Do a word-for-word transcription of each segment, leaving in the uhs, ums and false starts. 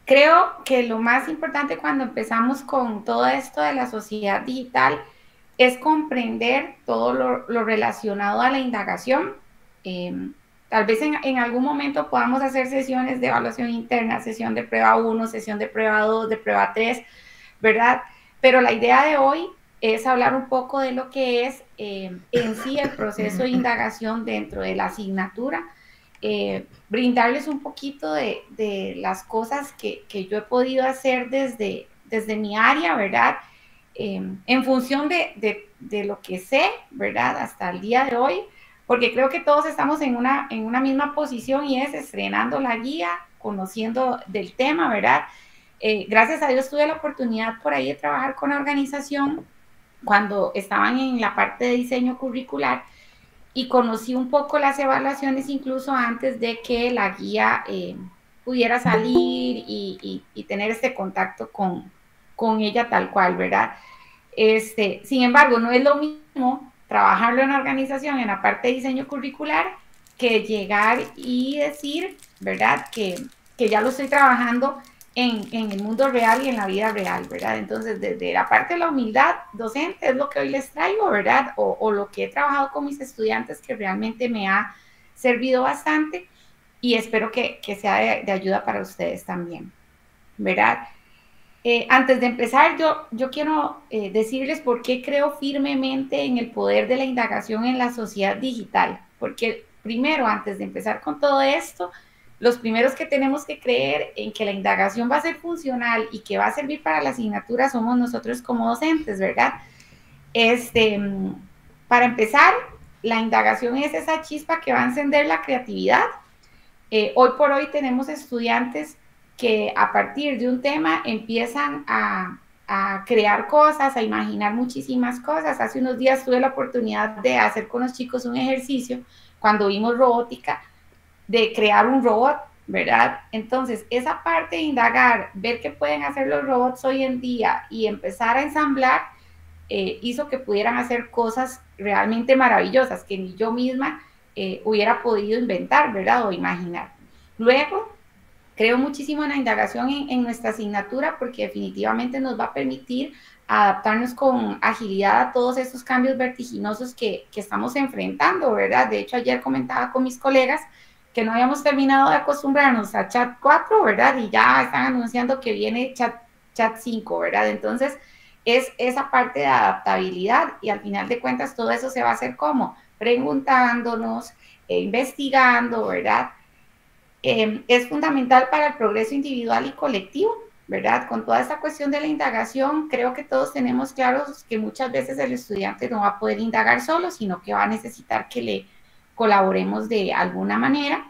Creo que lo más importante cuando empezamos con todo esto de la sociedad digital es comprender todo lo, lo relacionado a la indagación. Eh, Tal vez en, en, algún momento podamos hacer sesiones de evaluación interna, sesión de prueba uno, sesión de prueba dos, de prueba tres, ¿verdad? Pero la idea de hoy es hablar un poco de lo que es eh, en sí el proceso de indagación dentro de la asignatura, eh, brindarles un poquito de, de las cosas que, que, yo he podido hacer desde, desde mi área, ¿verdad? Eh, en función de, de, de, lo que sé, ¿verdad? Hasta el día de hoy, porque creo que todos estamos en una, en una misma posición y es estrenando la guía, conociendo del tema, ¿verdad? Eh, gracias a Dios tuve la oportunidad por ahí de trabajar con la organización cuando estaban en la parte de diseño curricular y conocí un poco las evaluaciones incluso antes de que la guía eh, pudiera salir y, y, y, tener este contacto con, con ella tal cual, ¿verdad? Este, sin embargo, no es lo mismo trabajarlo en la organización en la parte de diseño curricular que llegar y decir, ¿verdad? Que, que ya lo estoy trabajando en, en, el mundo real y en la vida real, ¿verdad? Entonces, desde la parte de la humildad docente es lo que hoy les traigo, ¿verdad? O, o lo que he trabajado con mis estudiantes que realmente me ha servido bastante y espero que, que sea de, de ayuda para ustedes también, ¿verdad? Eh, antes de empezar, yo, yo quiero eh, decirles por qué creo firmemente en el poder de la indagación en la sociedad digital. Porque primero, antes de empezar con todo esto, los primeros que tenemos que creer en que la indagación va a ser funcional y que va a servir para la asignatura somos nosotros como docentes, ¿verdad? Este, para empezar, la indagación es esa chispa que va a encender la creatividad. Eh, hoy por hoy tenemos estudiantes que a partir de un tema empiezan a, a, crear cosas, a imaginar muchísimas cosas. Hace unos días tuve la oportunidad de hacer con los chicos un ejercicio cuando vimos robótica, de crear un robot, ¿verdad? Entonces, esa parte de indagar, ver qué pueden hacer los robots hoy en día y empezar a ensamblar, eh, hizo que pudieran hacer cosas realmente maravillosas que ni yo misma eh, hubiera podido inventar, ¿verdad? O imaginar. Luego, creo muchísimo en la indagación en, en nuestra asignatura porque definitivamente nos va a permitir adaptarnos con agilidad a todos estos cambios vertiginosos que, que estamos enfrentando, ¿verdad? De hecho, ayer comentaba con mis colegas que no habíamos terminado de acostumbrarnos a chat cuatro, ¿verdad? Y ya están anunciando que viene chat, chat cinco, ¿verdad? Entonces, es esa parte de adaptabilidad y al final de cuentas todo eso se va a hacer como preguntándonos, e investigando, ¿verdad? Eh, es fundamental para el progreso individual y colectivo, ¿verdad? Con toda esta cuestión de la indagación, creo que todos tenemos claros que muchas veces el estudiante no va a poder indagar solo, sino que va a necesitar que le colaboremos de alguna manera.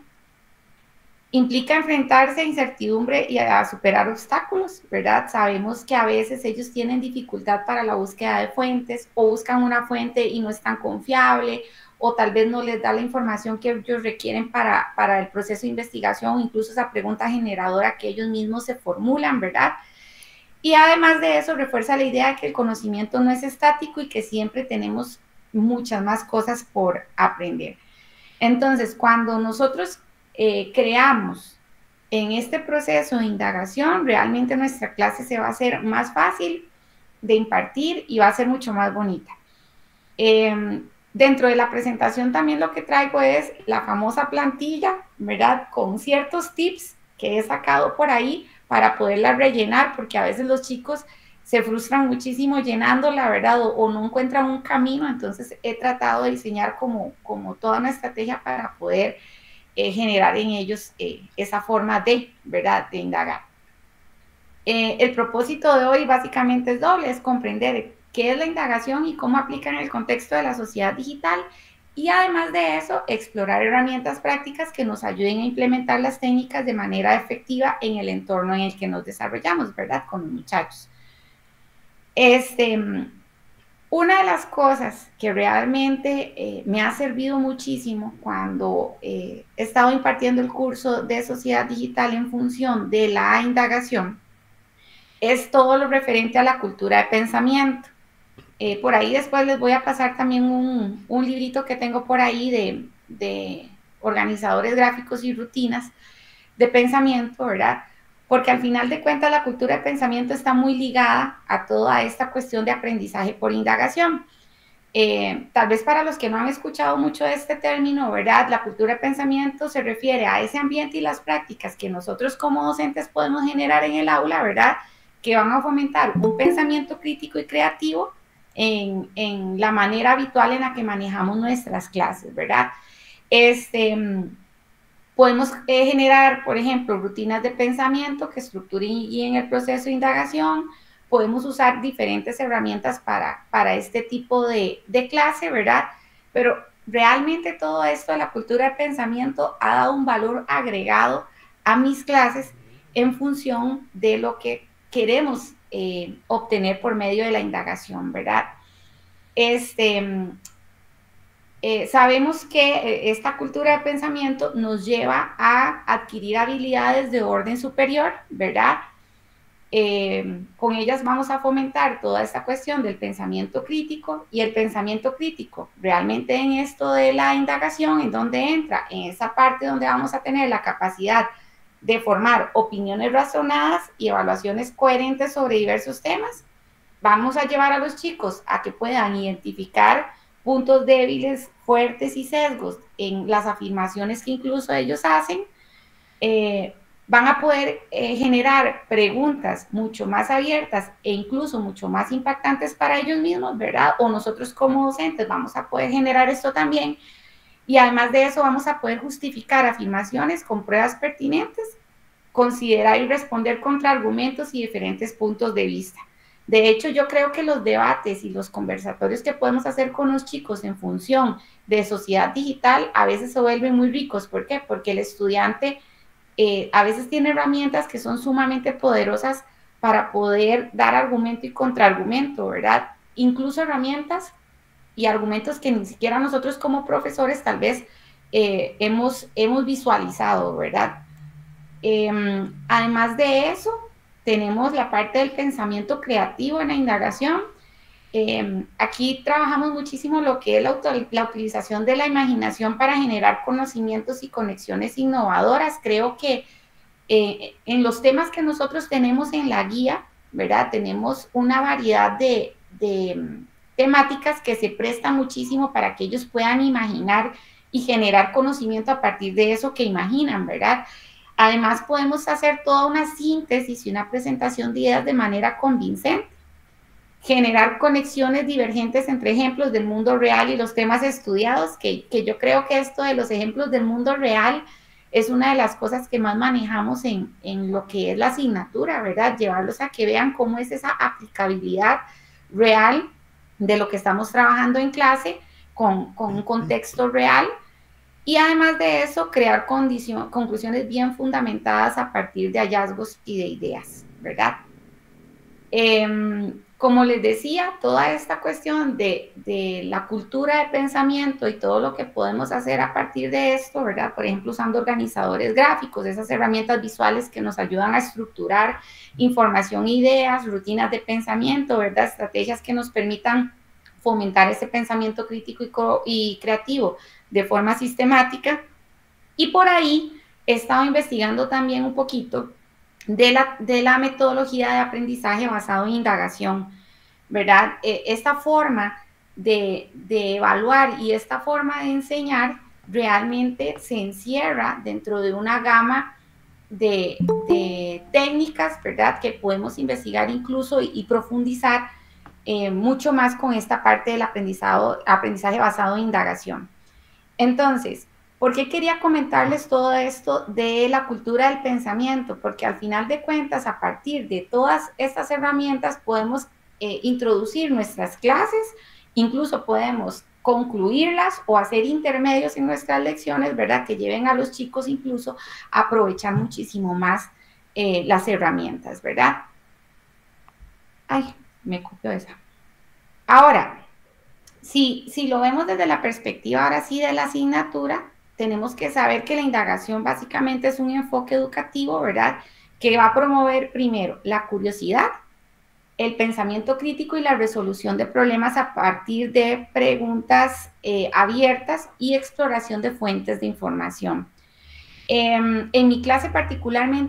Implica enfrentarse a incertidumbre y a superar obstáculos, ¿verdad? Sabemos que a veces ellos tienen dificultad para la búsqueda de fuentes o buscan una fuente y no es tan confiable o tal vez no les da la información que ellos requieren para, para el proceso de investigación, incluso esa pregunta generadora que ellos mismos se formulan, ¿verdad? Y además de eso, refuerza la idea de que el conocimiento no es estático y que siempre tenemos muchas más cosas por aprender. Entonces, cuando nosotros eh, creamos en este proceso de indagación, realmente nuestra clase se va a hacer más fácil de impartir y va a ser mucho más bonita. Eh, dentro de la presentación también lo que traigo es la famosa plantilla, ¿verdad? Con ciertos tips que he sacado por ahí para poderla rellenar, porque a veces los chicos se frustran muchísimo llenándola, ¿verdad? O, o no encuentran un camino, entonces he tratado de diseñar como, como toda una estrategia para poder eh, generar en ellos eh, esa forma de, ¿verdad? De indagar. Eh, el propósito de hoy básicamente es doble, es comprender qué es la indagación y cómo aplica en el contexto de la sociedad digital y además de eso, explorar herramientas prácticas que nos ayuden a implementar las técnicas de manera efectiva en el entorno en el que nos desarrollamos, ¿verdad? Con los muchachos. Este, una de las cosas que realmente eh, me ha servido muchísimo cuando eh, he estado impartiendo el curso de sociedad digital en función de la indagación es todo lo referente a la cultura de pensamiento. Eh, por ahí después les voy a pasar también un, un librito que tengo por ahí de, de organizadores gráficos y rutinas de pensamiento, ¿verdad? porque al final de cuentas la cultura de pensamiento está muy ligada a toda esta cuestión de aprendizaje por indagación. Eh, tal vez para los que no han escuchado mucho de este término, ¿verdad? La cultura de pensamiento se refiere a ese ambiente y las prácticas que nosotros como docentes podemos generar en el aula, ¿verdad? Que van a fomentar un pensamiento crítico y creativo en, en la manera habitual en la que manejamos nuestras clases, ¿verdad? Este, podemos eh, generar, por ejemplo, rutinas de pensamiento que estructuren y guíen el proceso de indagación. Podemos usar diferentes herramientas para, para este tipo de, de clase, ¿verdad? Pero realmente todo esto de la cultura de pensamiento ha dado un valor agregado a mis clases en función de lo que queremos eh, obtener por medio de la indagación, ¿verdad? Este, eh, sabemos que eh, esta cultura de pensamiento nos lleva a adquirir habilidades de orden superior, ¿verdad? Eh, con ellas vamos a fomentar toda esta cuestión del pensamiento crítico, y el pensamiento crítico realmente en esto de la indagación, ¿en dónde entra? En esa parte donde vamos a tener la capacidad de formar opiniones razonadas y evaluaciones coherentes sobre diversos temas. Vamos a llevar a los chicos a que puedan identificar puntos débiles, fuertes y sesgos en las afirmaciones que incluso ellos hacen. Eh, van a poder eh, generar preguntas mucho más abiertas e incluso mucho más impactantes para ellos mismos, ¿verdad? O nosotros como docentes vamos a poder generar esto también. Y además de eso vamos a poder justificar afirmaciones con pruebas pertinentes, considerar y responder contra argumentos y diferentes puntos de vista. De hecho, yo creo que los debates y los conversatorios que podemos hacer con los chicos en función de sociedad digital a veces se vuelven muy ricos. ¿Por qué? Porque el estudiante eh, a veces tiene herramientas que son sumamente poderosas para poder dar argumento y contraargumento, ¿verdad? Incluso herramientas y argumentos que ni siquiera nosotros como profesores tal vez eh, hemos, hemos visualizado, ¿verdad? Eh, además de eso, tenemos la parte del pensamiento creativo en la indagación. Eh, aquí trabajamos muchísimo lo que es la, la utilización de la imaginación para generar conocimientos y conexiones innovadoras. Creo que eh, en los temas que nosotros tenemos en la guía, ¿verdad? Tenemos una variedad de, de temáticas que se prestan muchísimo para que ellos puedan imaginar y generar conocimiento a partir de eso que imaginan, ¿verdad? Además, podemos hacer toda una síntesis y una presentación de ideas de manera convincente, generar conexiones divergentes entre ejemplos del mundo real y los temas estudiados, que, que yo creo que esto de los ejemplos del mundo real es una de las cosas que más manejamos en, en lo que es la asignatura, ¿verdad? Llevarlos a que vean cómo es esa aplicabilidad real de lo que estamos trabajando en clase con, con un contexto real. Y además de eso, crear conclusiones bien fundamentadas a partir de hallazgos y de ideas, ¿verdad? Eh, como les decía, toda esta cuestión de, de la cultura de pensamiento y todo lo que podemos hacer a partir de esto, ¿verdad? Por ejemplo, usando organizadores gráficos, esas herramientas visuales que nos ayudan a estructurar información, ideas, rutinas de pensamiento, ¿verdad? Estrategias que nos permitan fomentar ese pensamiento crítico y, y creativo de forma sistemática. Y por ahí he estado investigando también un poquito de la, de la metodología de aprendizaje basado en indagación, ¿verdad? Eh, esta forma de, de evaluar y esta forma de enseñar realmente se encierra dentro de una gama de, de técnicas, ¿verdad? Que podemos investigar incluso y, y profundizar eh, mucho más con esta parte del aprendizaje basado en indagación. Entonces, ¿por qué quería comentarles todo esto de la cultura del pensamiento? Porque al final de cuentas, a partir de todas estas herramientas, podemos eh, introducir nuestras clases, incluso podemos concluirlas o hacer intermedios en nuestras lecciones, ¿verdad? Que lleven a los chicos incluso a aprovechar muchísimo más eh, las herramientas, ¿verdad? Ay, me copió esa. Ahora, Si, si lo vemos desde la perspectiva ahora sí de la asignatura, tenemos que saber que la indagación básicamente es un enfoque educativo, ¿verdad? Que va a promover primero la curiosidad, el pensamiento crítico y la resolución de problemas a partir de preguntas eh, abiertas y exploración de fuentes de información. Eh, en mi clase particularmente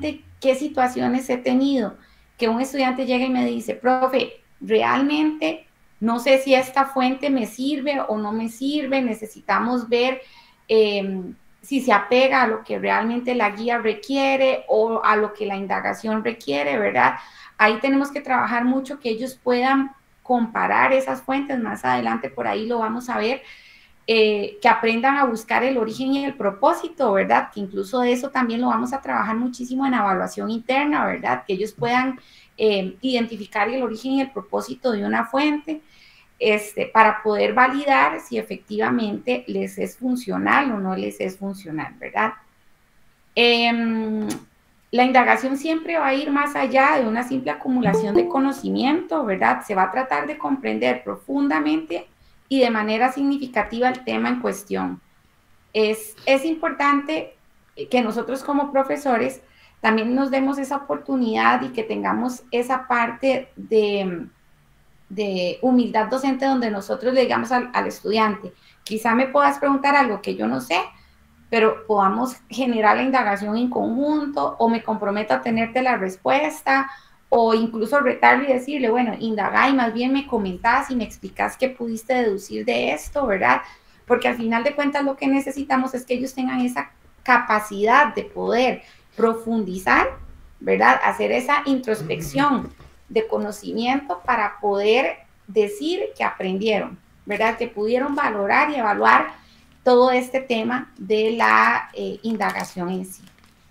qué situaciones he tenido, que un estudiante llega y me dice, profe, realmente no sé si esta fuente me sirve o no me sirve, necesitamos ver eh, si se apega a lo que realmente la guía requiere o a lo que la indagación requiere, ¿verdad? Ahí tenemos que trabajar mucho que ellos puedan comparar esas fuentes, más adelante por ahí lo vamos a ver, eh, que aprendan a buscar el origen y el propósito, ¿verdad? Que incluso de eso también lo vamos a trabajar muchísimo en evaluación interna, ¿verdad? Que ellos puedan eh, identificar el origen y el propósito de una fuente, este, para poder validar si efectivamente les es funcional o no les es funcional, ¿verdad? Eh, la indagación siempre va a ir más allá de una simple acumulación de conocimiento, ¿verdad? Se va a tratar de comprender profundamente y de manera significativa el tema en cuestión. Es, es importante que nosotros como profesores también nos demos esa oportunidad y que tengamos esa parte de, de humildad docente donde nosotros le digamos al, al estudiante, quizá me puedas preguntar algo que yo no sé, pero podamos generar la indagación en conjunto o me comprometo a tenerte la respuesta o incluso retarle y decirle, bueno, indaga y más bien me comentás y me explicás qué pudiste deducir de esto, ¿verdad? Porque al final de cuentas lo que necesitamos es que ellos tengan esa capacidad de poder profundizar, ¿verdad? Hacer esa introspección de conocimiento para poder decir que aprendieron, ¿verdad? Que pudieron valorar y evaluar todo este tema de la eh, indagación en sí.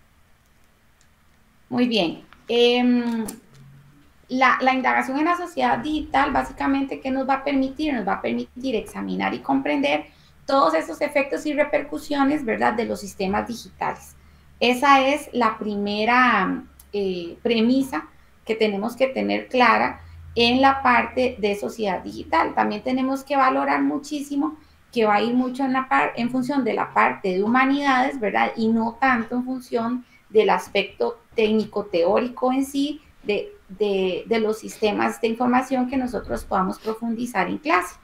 Muy bien. Eh, la, la indagación en la sociedad digital, básicamente, ¿qué nos va a permitir? Nos va a permitir examinar y comprender todos esos efectos y repercusiones, ¿verdad?, de los sistemas digitales. Esa es la primera eh, premisa que tenemos que tener clara en la parte de sociedad digital. También tenemos que valorar muchísimo que va a ir mucho en, la par, en función de la parte de humanidades, ¿verdad? Y no tanto en función del aspecto técnico-teórico en sí, de, de, de los sistemas de información que nosotros podamos profundizar en clase.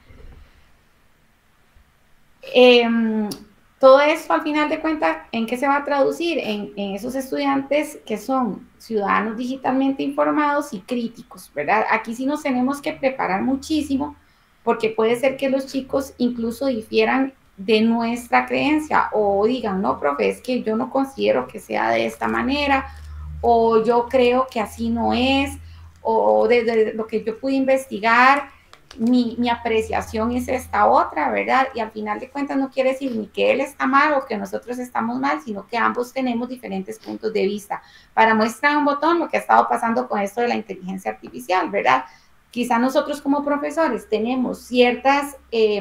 Eh, todo esto, al final de cuentas, ¿en qué se va a traducir? En, en esos estudiantes que son ciudadanos digitalmente informados y críticos, ¿verdad? Aquí sí nos tenemos que preparar muchísimo, porque puede ser que los chicos incluso difieran de nuestra creencia o digan, no, profe, es que yo no considero que sea de esta manera, o yo creo que así no es, o desde lo que yo pude investigar, mi, mi apreciación es esta otra, ¿verdad? Y al final de cuentas no quiere decir ni que él está mal o que nosotros estamos mal, sino que ambos tenemos diferentes puntos de vista. Para muestra un botón lo que ha estado pasando con esto de la inteligencia artificial, ¿verdad? Quizá nosotros como profesores tenemos ciertas, eh,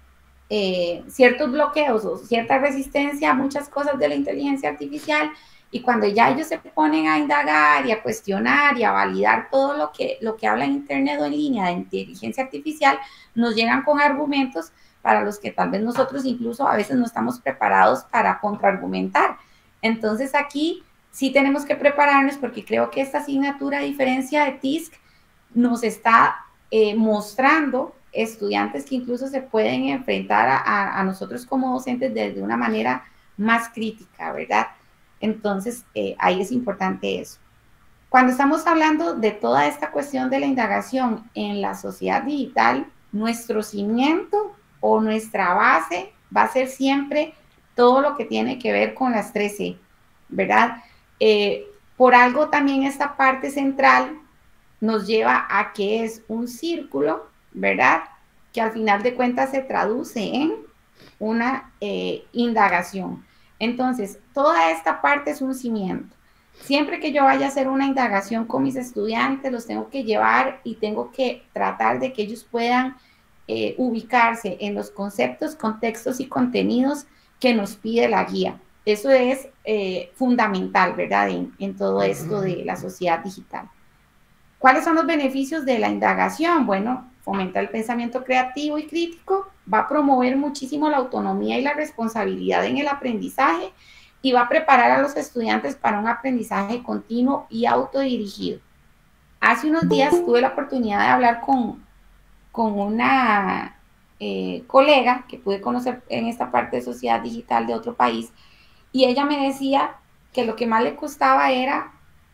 eh, ciertos bloqueos o cierta resistencia a muchas cosas de la inteligencia artificial, y cuando ya ellos se ponen a indagar y a cuestionar y a validar todo lo que, lo que habla en internet o en línea de inteligencia artificial, nos llegan con argumentos para los que tal vez nosotros incluso a veces no estamos preparados para contraargumentar. Entonces aquí sí tenemos que prepararnos, porque creo que esta asignatura, a diferencia de T I S C, nos está eh, mostrando estudiantes que incluso se pueden enfrentar a, a, a nosotros como docentes desde una manera más crítica, ¿verdad? Entonces, eh, ahí es importante eso. Cuando estamos hablando de toda esta cuestión de la indagación en la sociedad digital, nuestro cimiento o nuestra base va a ser siempre todo lo que tiene que ver con las tres C, ¿verdad? Eh, por algo también esta parte central nos lleva a que es un círculo, ¿verdad? Que al final de cuentas se traduce en una eh, indagación. Entonces, toda esta parte es un cimiento. Siempre que yo vaya a hacer una indagación con mis estudiantes, los tengo que llevar y tengo que tratar de que ellos puedan eh, ubicarse en los conceptos, contextos y contenidos que nos pide la guía. Eso es eh, fundamental, ¿verdad? En, en todo esto de la sociedad digital. ¿Cuáles son los beneficios de la indagación? Bueno, fomenta el pensamiento creativo y crítico, va a promover muchísimo la autonomía y la responsabilidad en el aprendizaje y va a preparar a los estudiantes para un aprendizaje continuo y autodirigido. Hace unos días tuve la oportunidad de hablar con, con una eh, colega que pude conocer en esta parte de sociedad digital de otro país, y ella me decía que lo que más le costaba era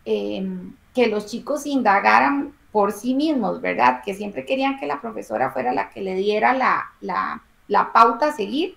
eh, que los chicos indagaran por sí mismos, ¿verdad? Que siempre querían que la profesora fuera la que le diera la, la, la pauta a seguir.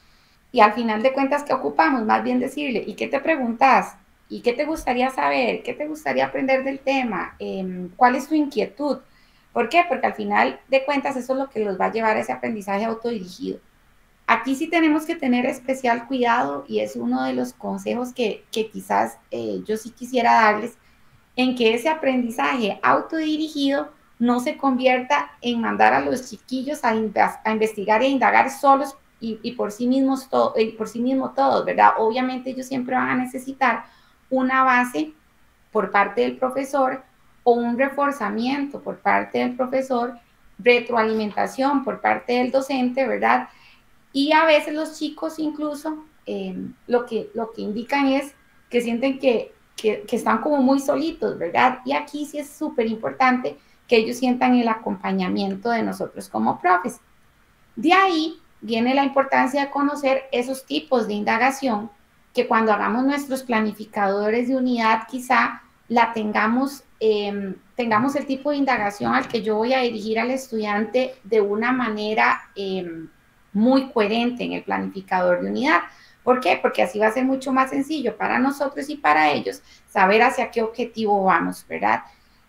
Y al final de cuentas, ¿qué ocupamos? Más bien decirle, ¿y qué te preguntas? ¿Y qué te gustaría saber? ¿Qué te gustaría aprender del tema? Eh, ¿Cuál es tu inquietud? ¿Por qué? Porque al final de cuentas eso es lo que los va a llevar a ese aprendizaje autodirigido. Aquí sí tenemos que tener especial cuidado y es uno de los consejos que, que quizás eh, yo sí quisiera darles, en que ese aprendizaje autodirigido no se convierta en mandar a los chiquillos a, a investigar e indagar solos y, y por sí mismos todo, y por sí mismo todos, ¿verdad? Obviamente ellos siempre van a necesitar una base por parte del profesor o un reforzamiento por parte del profesor, retroalimentación por parte del docente, ¿verdad? Y a veces los chicos incluso eh, lo, que, lo que indican es que sienten que, que, que están como muy solitos, ¿verdad? Y aquí sí es súper importante que ellos sientan el acompañamiento de nosotros como profes. De ahí viene la importancia de conocer esos tipos de indagación que cuando hagamos nuestros planificadores de unidad quizá la tengamos, eh, tengamos el tipo de indagación al que yo voy a dirigir al estudiante de una manera eh, muy coherente en el planificador de unidad. ¿Por qué? Porque así va a ser mucho más sencillo para nosotros y para ellos saber hacia qué objetivo vamos, ¿verdad?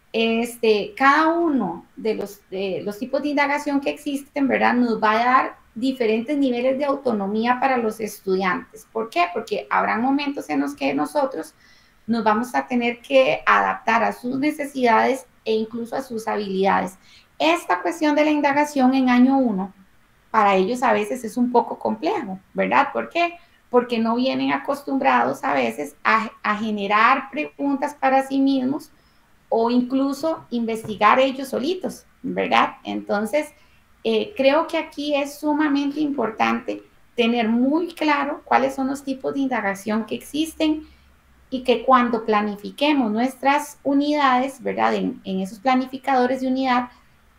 Este, cada uno de los, de los tipos de indagación que existen, ¿verdad? Nos va a dar diferentes niveles de autonomía para los estudiantes. ¿Por qué? Porque habrá momentos en los que nosotros nos vamos a tener que adaptar a sus necesidades e incluso a sus habilidades. Esta cuestión de la indagación en año uno, para ellos a veces es un poco complejo, ¿verdad? ¿Por qué? Porque no vienen acostumbrados a veces a, a generar preguntas para sí mismos o incluso investigar ellos solitos, ¿verdad? Entonces, eh, creo que aquí es sumamente importante tener muy claro cuáles son los tipos de indagación que existen y que cuando planifiquemos nuestras unidades, ¿verdad? En, en esos planificadores de unidad,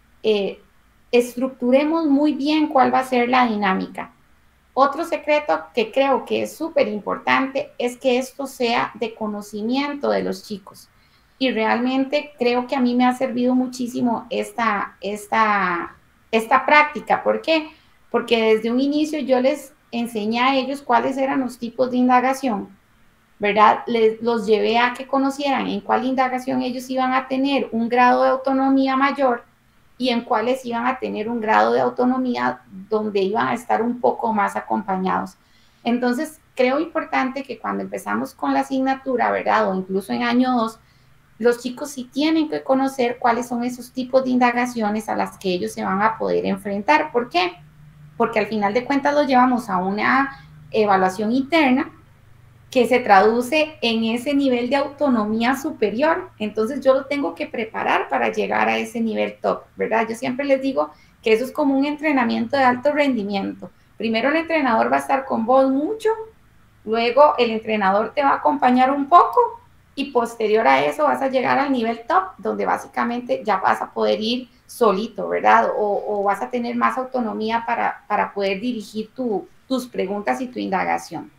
eh, estructuremos muy bien cuál va a ser la dinámica. Otro secreto que creo que es súper importante es que esto sea de conocimiento de los chicos. Y realmente creo que a mí me ha servido muchísimo esta, esta, esta práctica. ¿Por qué? Porque desde un inicio yo les enseñé a ellos cuáles eran los tipos de indagación, ¿verdad? Les, los llevé a que conocieran en cuál indagación ellos iban a tener un grado de autonomía mayor y en cuáles iban a tener un grado de autonomía donde iban a estar un poco más acompañados. Entonces, creo importante que cuando empezamos con la asignatura, ¿verdad? O incluso en año dos, los chicos sí tienen que conocer cuáles son esos tipos de indagaciones a las que ellos se van a poder enfrentar. ¿Por qué? Porque al final de cuentas los llevamos a una evaluación interna que se traduce en ese nivel de autonomía superior. Entonces yo lo tengo que preparar para llegar a ese nivel top, ¿verdad? Yo siempre les digo que eso es como un entrenamiento de alto rendimiento. Primero el entrenador va a estar con vos mucho, luego el entrenador te va a acompañar un poco y posterior a eso vas a llegar al nivel top, donde básicamente ya vas a poder ir solito, ¿verdad? O, o vas a tener más autonomía para, para poder dirigir tu, tus preguntas y tu indagación.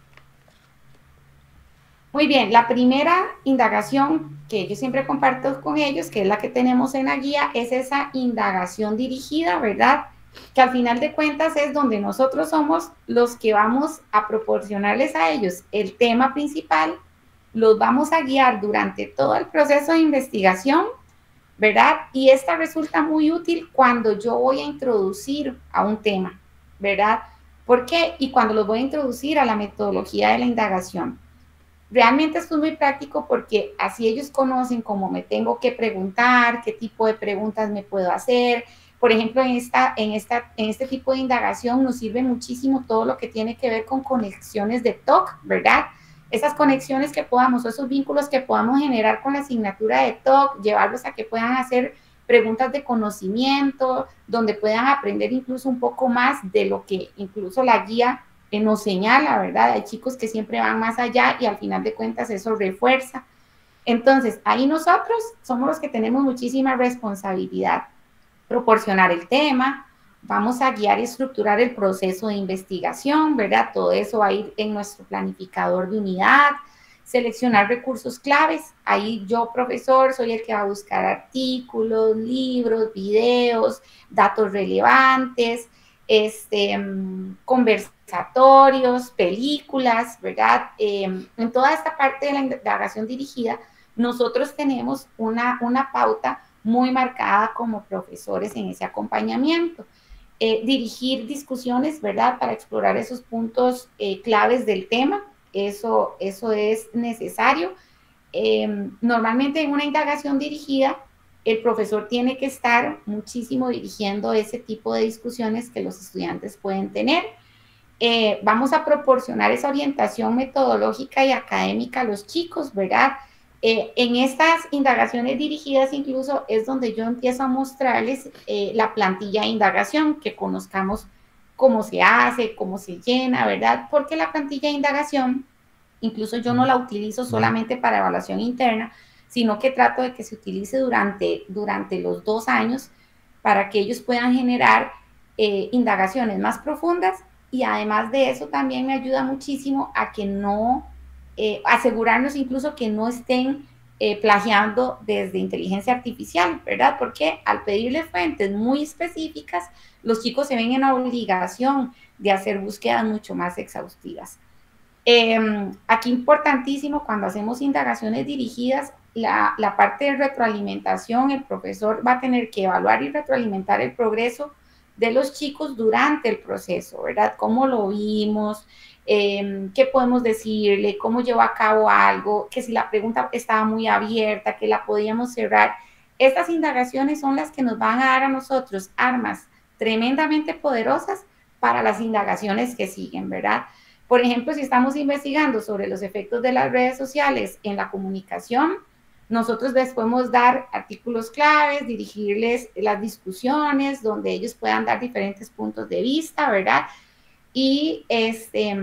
Muy bien, la primera indagación que yo siempre comparto con ellos, que es la que tenemos en la guía, es esa indagación dirigida, ¿verdad? Que al final de cuentas es donde nosotros somos los que vamos a proporcionarles a ellos el tema principal, los vamos a guiar durante todo el proceso de investigación, ¿verdad? Y esta resulta muy útil cuando yo voy a introducir a un tema, ¿verdad? ¿Por qué? Y cuando los voy a introducir a la metodología de la indagación. Realmente esto es muy práctico porque así ellos conocen cómo me tengo que preguntar, qué tipo de preguntas me puedo hacer. Por ejemplo, en, esta, en, esta, en este tipo de indagación nos sirve muchísimo todo lo que tiene que ver con conexiones de T O C, ¿verdad? Esas conexiones que podamos, o esos vínculos que podamos generar con la asignatura de T O C, llevarlos a que puedan hacer preguntas de conocimiento, donde puedan aprender incluso un poco más de lo que incluso la guía nos señala, ¿verdad? Hay chicos que siempre van más allá y al final de cuentas eso refuerza. Entonces, ahí nosotros somos los que tenemos muchísima responsabilidad. Proporcionar el tema, vamos a guiar y estructurar el proceso de investigación, ¿verdad? Todo eso va a ir en nuestro planificador de unidad. seleccionar recursos claves. Ahí yo, profesor, soy el que va a buscar artículos, libros, videos, datos relevantes, este, conversatorios, películas, ¿verdad? Eh, en toda esta parte de la indagación dirigida, nosotros tenemos una, una pauta muy marcada como profesores en ese acompañamiento. Eh, dirigir discusiones, ¿verdad? Para explorar esos puntos eh, claves del tema, eso, eso es necesario. Eh, normalmente en una indagación dirigida, el profesor tiene que estar muchísimo dirigiendo ese tipo de discusiones que los estudiantes pueden tener. Eh, vamos a proporcionar esa orientación metodológica y académica a los chicos, ¿verdad? Eh, en estas indagaciones dirigidas incluso es donde yo empiezo a mostrarles eh, la plantilla de indagación, que conozcamos cómo se hace, cómo se llena, ¿verdad? Porque la plantilla de indagación, incluso yo no la utilizo solamente para evaluación interna, sino que trato de que se utilice durante, durante los dos años para que ellos puedan generar eh, indagaciones más profundas, y además de eso también me ayuda muchísimo a que no, eh, asegurarnos incluso que no estén eh, plagiando desde inteligencia artificial, ¿verdad? Porque al pedirle fuentes muy específicas, los chicos se ven en la obligación de hacer búsquedas mucho más exhaustivas. Eh, aquí importantísimo, cuando hacemos indagaciones dirigidas, la, la parte de retroalimentación, el profesor va a tener que evaluar y retroalimentar el progreso de los chicos durante el proceso, ¿verdad? ¿Cómo lo vimos? Eh, ¿Qué podemos decirle? ¿Cómo llevó a cabo algo? Que si la pregunta estaba muy abierta, que la podíamos cerrar. Estas indagaciones son las que nos van a dar a nosotros armas tremendamente poderosas para las indagaciones que siguen, ¿verdad? Por ejemplo, si estamos investigando sobre los efectos de las redes sociales en la comunicación, nosotros les podemos dar artículos claves, dirigirles las discusiones donde ellos puedan dar diferentes puntos de vista, ¿verdad? Y este,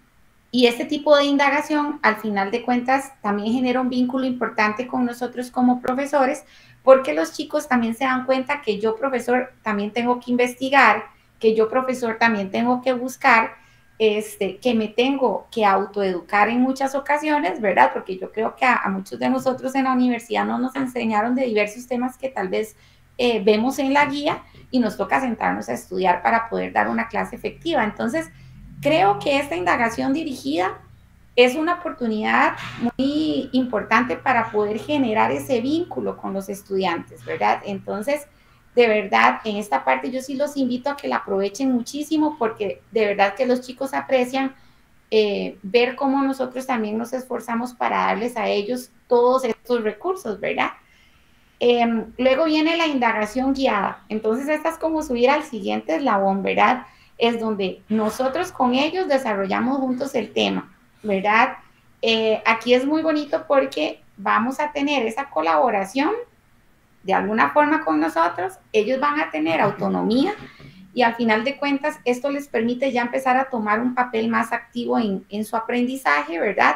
y este tipo de indagación, al final de cuentas, también genera un vínculo importante con nosotros como profesores, porque los chicos también se dan cuenta que yo, profesor, también tengo que investigar, que yo, profesor, también tengo que buscar, este, que me tengo que autoeducar en muchas ocasiones, ¿verdad? Porque yo creo que a, a muchos de nosotros en la universidad no nos enseñaron de diversos temas que tal vez eh, vemos en la guía y nos toca sentarnos a estudiar para poder dar una clase efectiva. Entonces, creo que esta indagación dirigida es una oportunidad muy importante para poder generar ese vínculo con los estudiantes, ¿verdad? Entonces, de verdad, en esta parte yo sí los invito a que la aprovechen muchísimo, porque de verdad que los chicos aprecian eh, ver cómo nosotros también nos esforzamos para darles a ellos todos estos recursos, ¿verdad? Eh, luego viene la indagación guiada. Entonces, esta es como subir al siguiente eslabón, ¿verdad? Es donde nosotros con ellos desarrollamos juntos el tema, ¿verdad? Eh, aquí es muy bonito porque vamos a tener esa colaboración de alguna forma con nosotros, ellos van a tener autonomía y al final de cuentas esto les permite ya empezar a tomar un papel más activo en, en su aprendizaje, ¿verdad?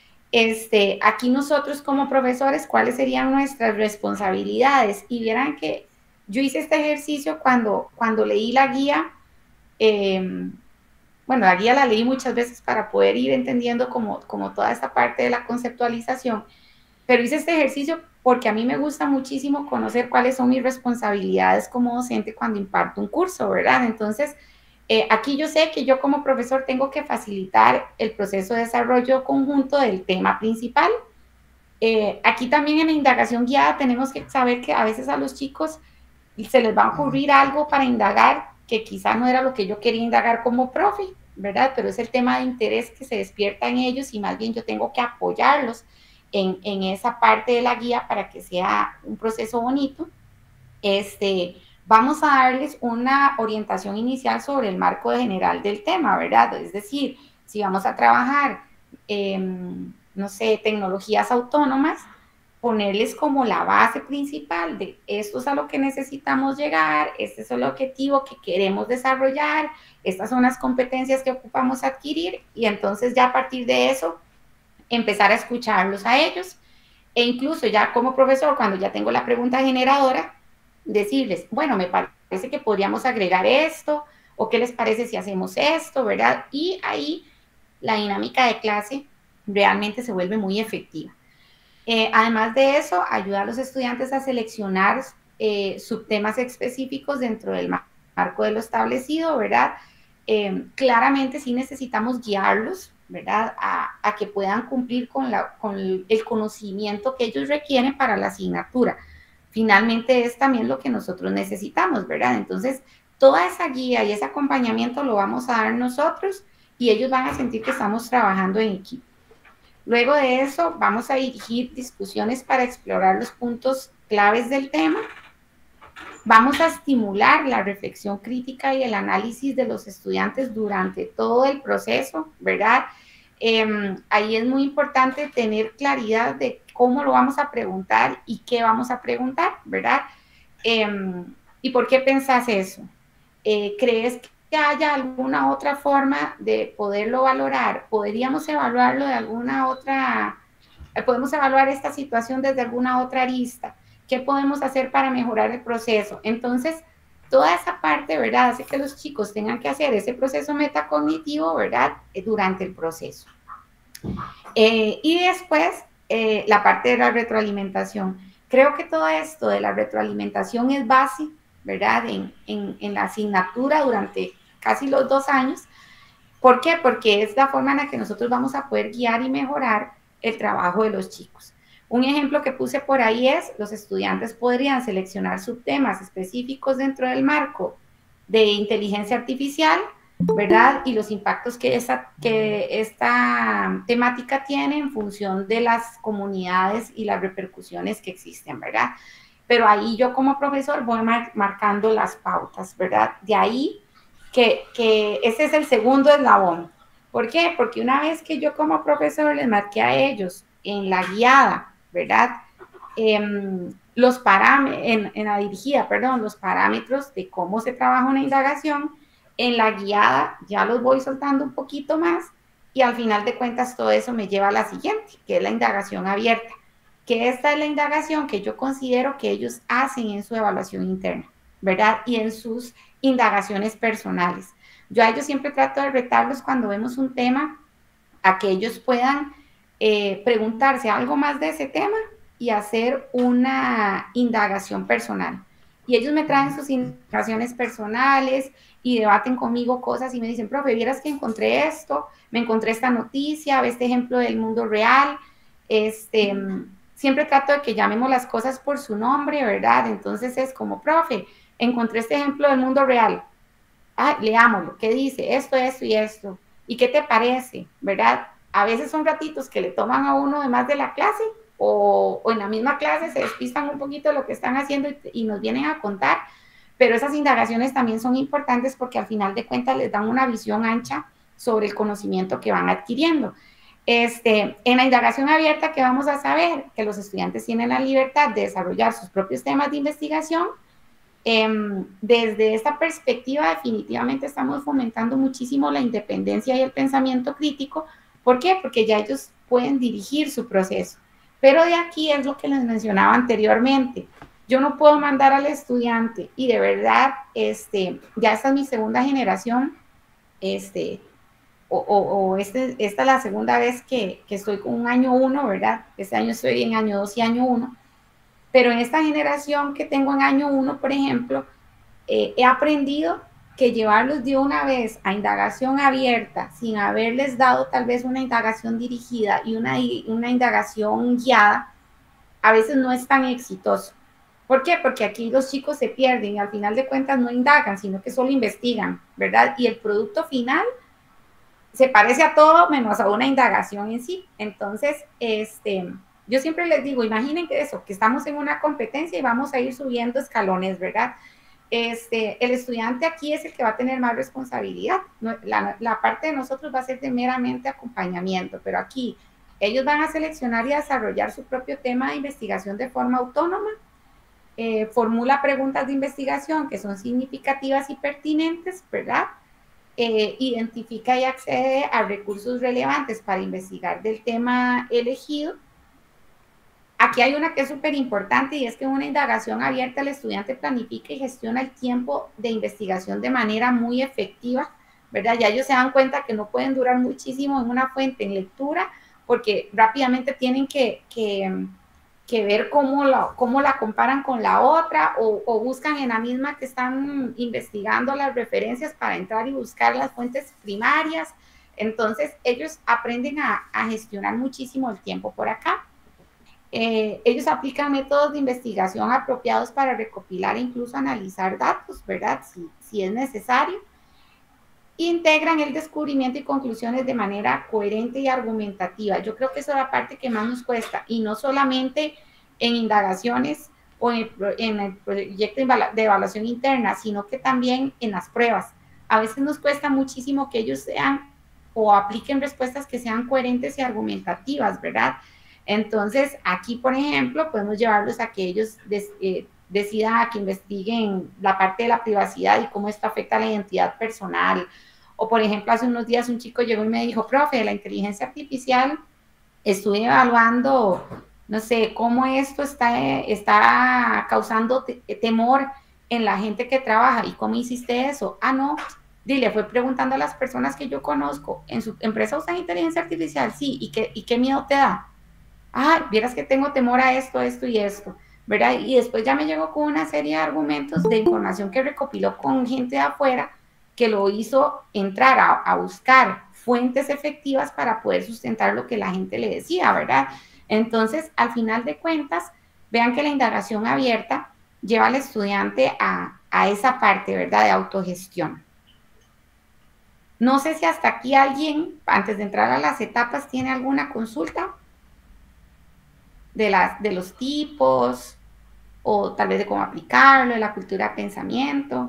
Este, aquí nosotros como profesores, ¿cuáles serían nuestras responsabilidades? Y vieran que yo hice este ejercicio cuando, cuando leí la guía, eh, bueno, la guía la leí muchas veces para poder ir entendiendo como, como toda esta parte de la conceptualización, pero hice este ejercicio porque a mí me gusta muchísimo conocer cuáles son mis responsabilidades como docente cuando imparto un curso, ¿verdad? Entonces, eh, aquí yo sé que yo como profesor tengo que facilitar el proceso de desarrollo conjunto del tema principal. Eh, aquí también en la indagación guiada tenemos que saber que a veces a los chicos se les va a ocurrir algo para indagar que quizá no era lo que yo quería indagar como profe, ¿verdad? Pero es el tema de interés que se despierta en ellos y más bien yo tengo que apoyarlos en, en esa parte de la guía para que sea un proceso bonito. Este, vamos a darles una orientación inicial sobre el marco general del tema, ¿verdad? Es decir, si vamos a trabajar, eh, no sé, tecnologías autónomas, ponerles como la base principal de esto es a lo que necesitamos llegar, este es el objetivo que queremos desarrollar, estas son las competencias que ocupamos adquirir, y entonces ya a partir de eso empezar a escucharlos a ellos, e incluso ya como profesor, cuando ya tengo la pregunta generadora, decirles, bueno, me parece que podríamos agregar esto, o qué les parece si hacemos esto, ¿verdad? Y ahí la dinámica de clase realmente se vuelve muy efectiva. Eh, además de eso, ayuda a los estudiantes a seleccionar eh, subtemas específicos dentro del marco de lo establecido, ¿verdad? Eh, claramente sí necesitamos guiarlos, ¿verdad? A, a que puedan cumplir con, la, con el conocimiento que ellos requieren para la asignatura. Finalmente es también lo que nosotros necesitamos, ¿verdad? Entonces, toda esa guía y ese acompañamiento lo vamos a dar nosotros y ellos van a sentir que estamos trabajando en equipo. Luego de eso, vamos a dirigir discusiones para explorar los puntos claves del tema. Vamos a estimular la reflexión crítica y el análisis de los estudiantes durante todo el proceso, ¿verdad? Eh, ahí es muy importante tener claridad de cómo lo vamos a preguntar y qué vamos a preguntar, ¿verdad? Eh, ¿Y por qué pensás eso? Eh, ¿Crees que haya alguna otra forma de poderlo valorar? ¿Podríamos evaluarlo de alguna otra, eh, podemos evaluar esta situación desde alguna otra arista? ¿Qué podemos hacer para mejorar el proceso? Entonces, toda esa parte, ¿verdad? Hace que los chicos tengan que hacer ese proceso metacognitivo, ¿verdad? Durante el proceso. Eh, y después, eh, la parte de la retroalimentación. Creo que todo esto de la retroalimentación es base, ¿verdad? En, en, en la asignatura durante casi los dos años. ¿Por qué? Porque es la forma en la que nosotros vamos a poder guiar y mejorar el trabajo de los chicos. Un ejemplo que puse por ahí es, los estudiantes podrían seleccionar subtemas específicos dentro del marco de inteligencia artificial, ¿verdad? Y los impactos que esta, que esta temática tiene en función de las comunidades y las repercusiones que existen, ¿verdad? Pero ahí yo como profesor voy mar marcando las pautas, ¿verdad? De ahí que, que ese es el segundo eslabón. ¿Por qué? Porque una vez que yo como profesor les marqué a ellos en la guiada, ¿verdad? Eh, los parámetros, en, en la dirigida, perdón, los parámetros de cómo se trabaja una indagación, en la guiada ya los voy soltando un poquito más y al final de cuentas todo eso me lleva a la siguiente, que es la indagación abierta, que esta es la indagación que yo considero que ellos hacen en su evaluación interna, ¿verdad? Y en sus indagaciones personales. Yo a ellos siempre trato de retarlos cuando vemos un tema a que ellos puedan eh, preguntarse algo más de ese tema y hacer una indagación personal. Y ellos me traen sus indagaciones personales y debaten conmigo cosas y me dicen, profe, vieras que encontré esto, me encontré esta noticia, este ejemplo del mundo real. Este, siempre trato de que llamemos las cosas por su nombre, ¿verdad? Entonces es como, profe, encontré este ejemplo del mundo real. Ah, leámoslo, ¿qué dice? Esto, esto y esto. ¿Y qué te parece? ¿Verdad? A veces son ratitos que le toman a uno de más de la clase o, o en la misma clase se despistan un poquito de lo que están haciendo y, y nos vienen a contar, pero esas indagaciones también son importantes porque al final de cuentas les dan una visión ancha sobre el conocimiento que van adquiriendo. Este, en la indagación abierta, ¿qué vamos a saber? Que los estudiantes tienen la libertad de desarrollar sus propios temas de investigación. Eh, desde esta perspectiva definitivamente estamos fomentando muchísimo la independencia y el pensamiento crítico. ¿Por qué? Porque ya ellos pueden dirigir su proceso. Pero de aquí es lo que les mencionaba anteriormente. Yo no puedo mandar al estudiante y de verdad, este, ya esta es mi segunda generación, este, o, o, o este, esta es la segunda vez que, que estoy con un año uno, ¿verdad? Este año estoy en año dos y año uno. Pero en esta generación que tengo en año uno, por ejemplo, eh, he aprendido que llevarlos de una vez a indagación abierta, sin haberles dado tal vez una indagación dirigida y una, una indagación guiada, a veces no es tan exitoso. ¿Por qué? Porque aquí los chicos se pierden y al final de cuentas no indagan, sino que solo investigan, ¿verdad? Y el producto final se parece a todo menos a una indagación en sí. Entonces, este, yo siempre les digo, imaginen que eso, que estamos en una competencia y vamos a ir subiendo escalones, ¿verdad? Este, el estudiante aquí es el que va a tener más responsabilidad. La, la parte de nosotros va a ser de meramente acompañamiento, pero aquí ellos van a seleccionar y desarrollar su propio tema de investigación de forma autónoma, eh, formula preguntas de investigación que son significativas y pertinentes, ¿verdad? Eh, identifica y accede a recursos relevantes para investigar del tema elegido. Aquí hay una que es súper importante y es que en una indagación abierta el estudiante planifica y gestiona el tiempo de investigación de manera muy efectiva, ¿verdad? Ya ellos se dan cuenta que no pueden durar muchísimo en una fuente en lectura porque rápidamente tienen que, que, que ver cómo la, cómo la comparan con la otra o, o buscan en la misma que están investigando las referencias para entrar y buscar las fuentes primarias. Entonces, ellos aprenden a, a gestionar muchísimo el tiempo por acá. Eh, ellos aplican métodos de investigación apropiados para recopilar e incluso analizar datos, ¿verdad? Si, si es necesario. Integran el descubrimiento y conclusiones de manera coherente y argumentativa. Yo creo que eso es la parte que más nos cuesta, y no solamente en indagaciones o en el, en el proyecto de evaluación interna, sino que también en las pruebas. A veces nos cuesta muchísimo que ellos sean o apliquen respuestas que sean coherentes y argumentativas, ¿verdad? Entonces, aquí, por ejemplo, podemos llevarlos a que ellos des, eh, decidan a que investiguen la parte de la privacidad y cómo esto afecta a la identidad personal. O, por ejemplo, hace unos días un chico llegó y me dijo, profe, la inteligencia artificial, estuve evaluando, no sé, cómo esto está, está causando te temor en la gente que trabaja. ¿Y cómo hiciste eso? Ah, no, dile, fue preguntando a las personas que yo conozco, ¿en su empresa usan inteligencia artificial? Sí, ¿y qué, y qué miedo te da? Ah, vieras que tengo temor a esto, esto y esto, ¿verdad? Y después ya me llegó con una serie de argumentos de información que recopiló con gente de afuera, que lo hizo entrar a, a buscar fuentes efectivas para poder sustentar lo que la gente le decía, ¿verdad? Entonces, al final de cuentas, vean que la indagación abierta lleva al estudiante a, a esa parte, ¿verdad? De autogestión. No sé si hasta aquí alguien, antes de entrar a las etapas, tiene alguna consulta de, las, de los tipos, o tal vez de cómo aplicarlo, de la cultura de pensamiento.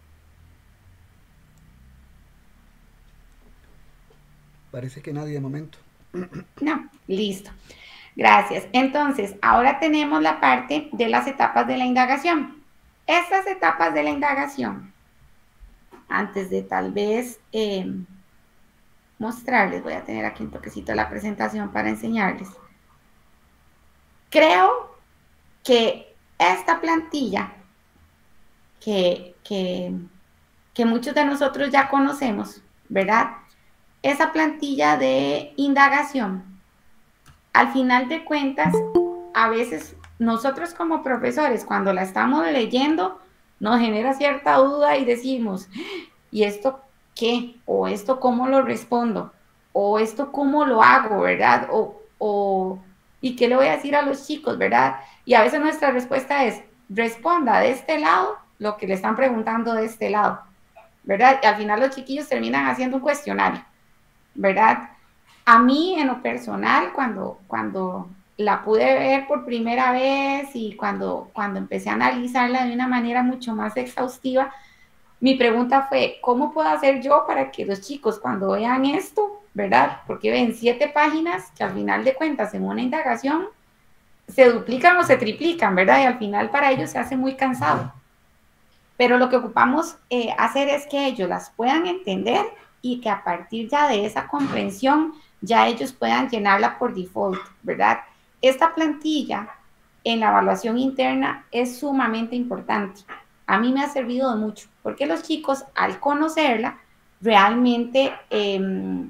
Parece que nadie de momento. No, listo. Gracias. Entonces, ahora tenemos la parte de las etapas de la indagación. Estas etapas de la indagación, antes de tal vez eh, mostrarles, voy a tener aquí un toquecito de la presentación para enseñarles. Creo que esta plantilla que, que, que muchos de nosotros ya conocemos, ¿verdad? Esa plantilla de indagación, al final de cuentas, a veces nosotros como profesores, cuando la estamos leyendo, nos genera cierta duda y decimos, ¿y esto qué? ¿O esto cómo lo respondo? ¿O esto cómo lo hago, verdad? O, o ¿y qué le voy a decir a los chicos, verdad? Y a veces nuestra respuesta es, responda de este lado lo que le están preguntando de este lado, ¿verdad? Y al final los chiquillos terminan haciendo un cuestionario, ¿verdad? A mí, en lo personal, cuando, cuando la pude ver por primera vez y cuando, cuando empecé a analizarla de una manera mucho más exhaustiva, mi pregunta fue, ¿cómo puedo hacer yo para que los chicos cuando vean esto, ¿verdad? Porque ven siete páginas que al final de cuentas en una indagación se duplican o se triplican, ¿verdad? Y al final para ellos se hace muy cansado. Pero lo que ocupamos eh, hacer es que ellos las puedan entender y que a partir ya de esa comprensión ya ellos puedan llenarla por default, ¿verdad? Esta plantilla en la evaluación interna es sumamente importante. A mí me ha servido de mucho, porque los chicos al conocerla realmente eh,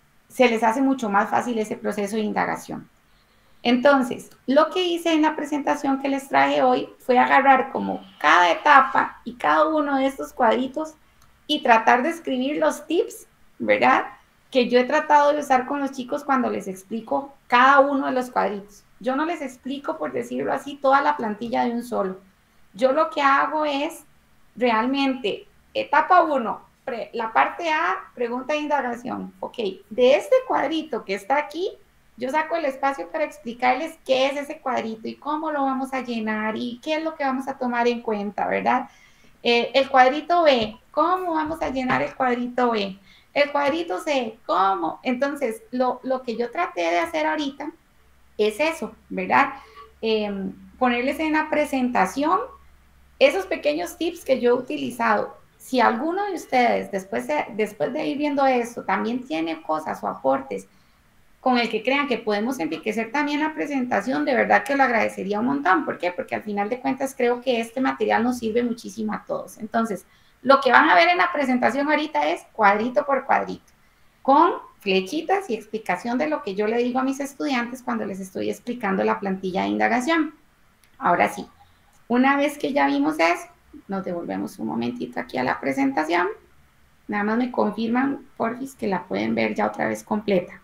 se les hace mucho más fácil ese proceso de indagación. Entonces, lo que hice en la presentación que les traje hoy fue agarrar como cada etapa y cada uno de estos cuadritos y tratar de escribir los tips, ¿verdad? Que yo he tratado de usar con los chicos cuando les explico cada uno de los cuadritos. Yo no les explico, por decirlo así, toda la plantilla de un solo. Yo lo que hago es realmente, etapa uno, la parte A, pregunta de indagación. Ok, de este cuadrito que está aquí, yo saco el espacio para explicarles qué es ese cuadrito y cómo lo vamos a llenar y qué es lo que vamos a tomar en cuenta, ¿verdad? Eh, el cuadrito B, ¿cómo vamos a llenar el cuadrito B? El cuadrito C, ¿cómo? Entonces, lo, lo que yo traté de hacer ahorita es eso, ¿verdad? Eh, ponerles en la presentación esos pequeños tips que yo he utilizado. Si alguno de ustedes, después de, después de ir viendo esto, también tiene cosas o aportes con el que crean que podemos enriquecer también la presentación, de verdad que lo agradecería un montón. ¿Por qué? Porque al final de cuentas creo que este material nos sirve muchísimo a todos. Entonces, lo que van a ver en la presentación ahorita es cuadrito por cuadrito, con flechitas y explicación de lo que yo le digo a mis estudiantes cuando les estoy explicando la plantilla de indagación. Ahora sí, una vez que ya vimos eso, nos devolvemos un momentito aquí a la presentación. Nada más me confirman, porfis, que la pueden ver ya otra vez completa.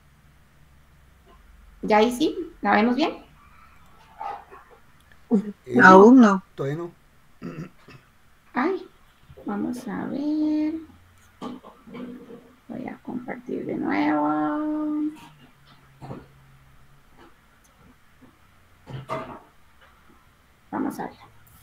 ¿Ya ahí sí? ¿La vemos bien? Eh, Aún no. Todavía no. Ay, vamos a ver. Voy a compartir de nuevo. Vamos a ver.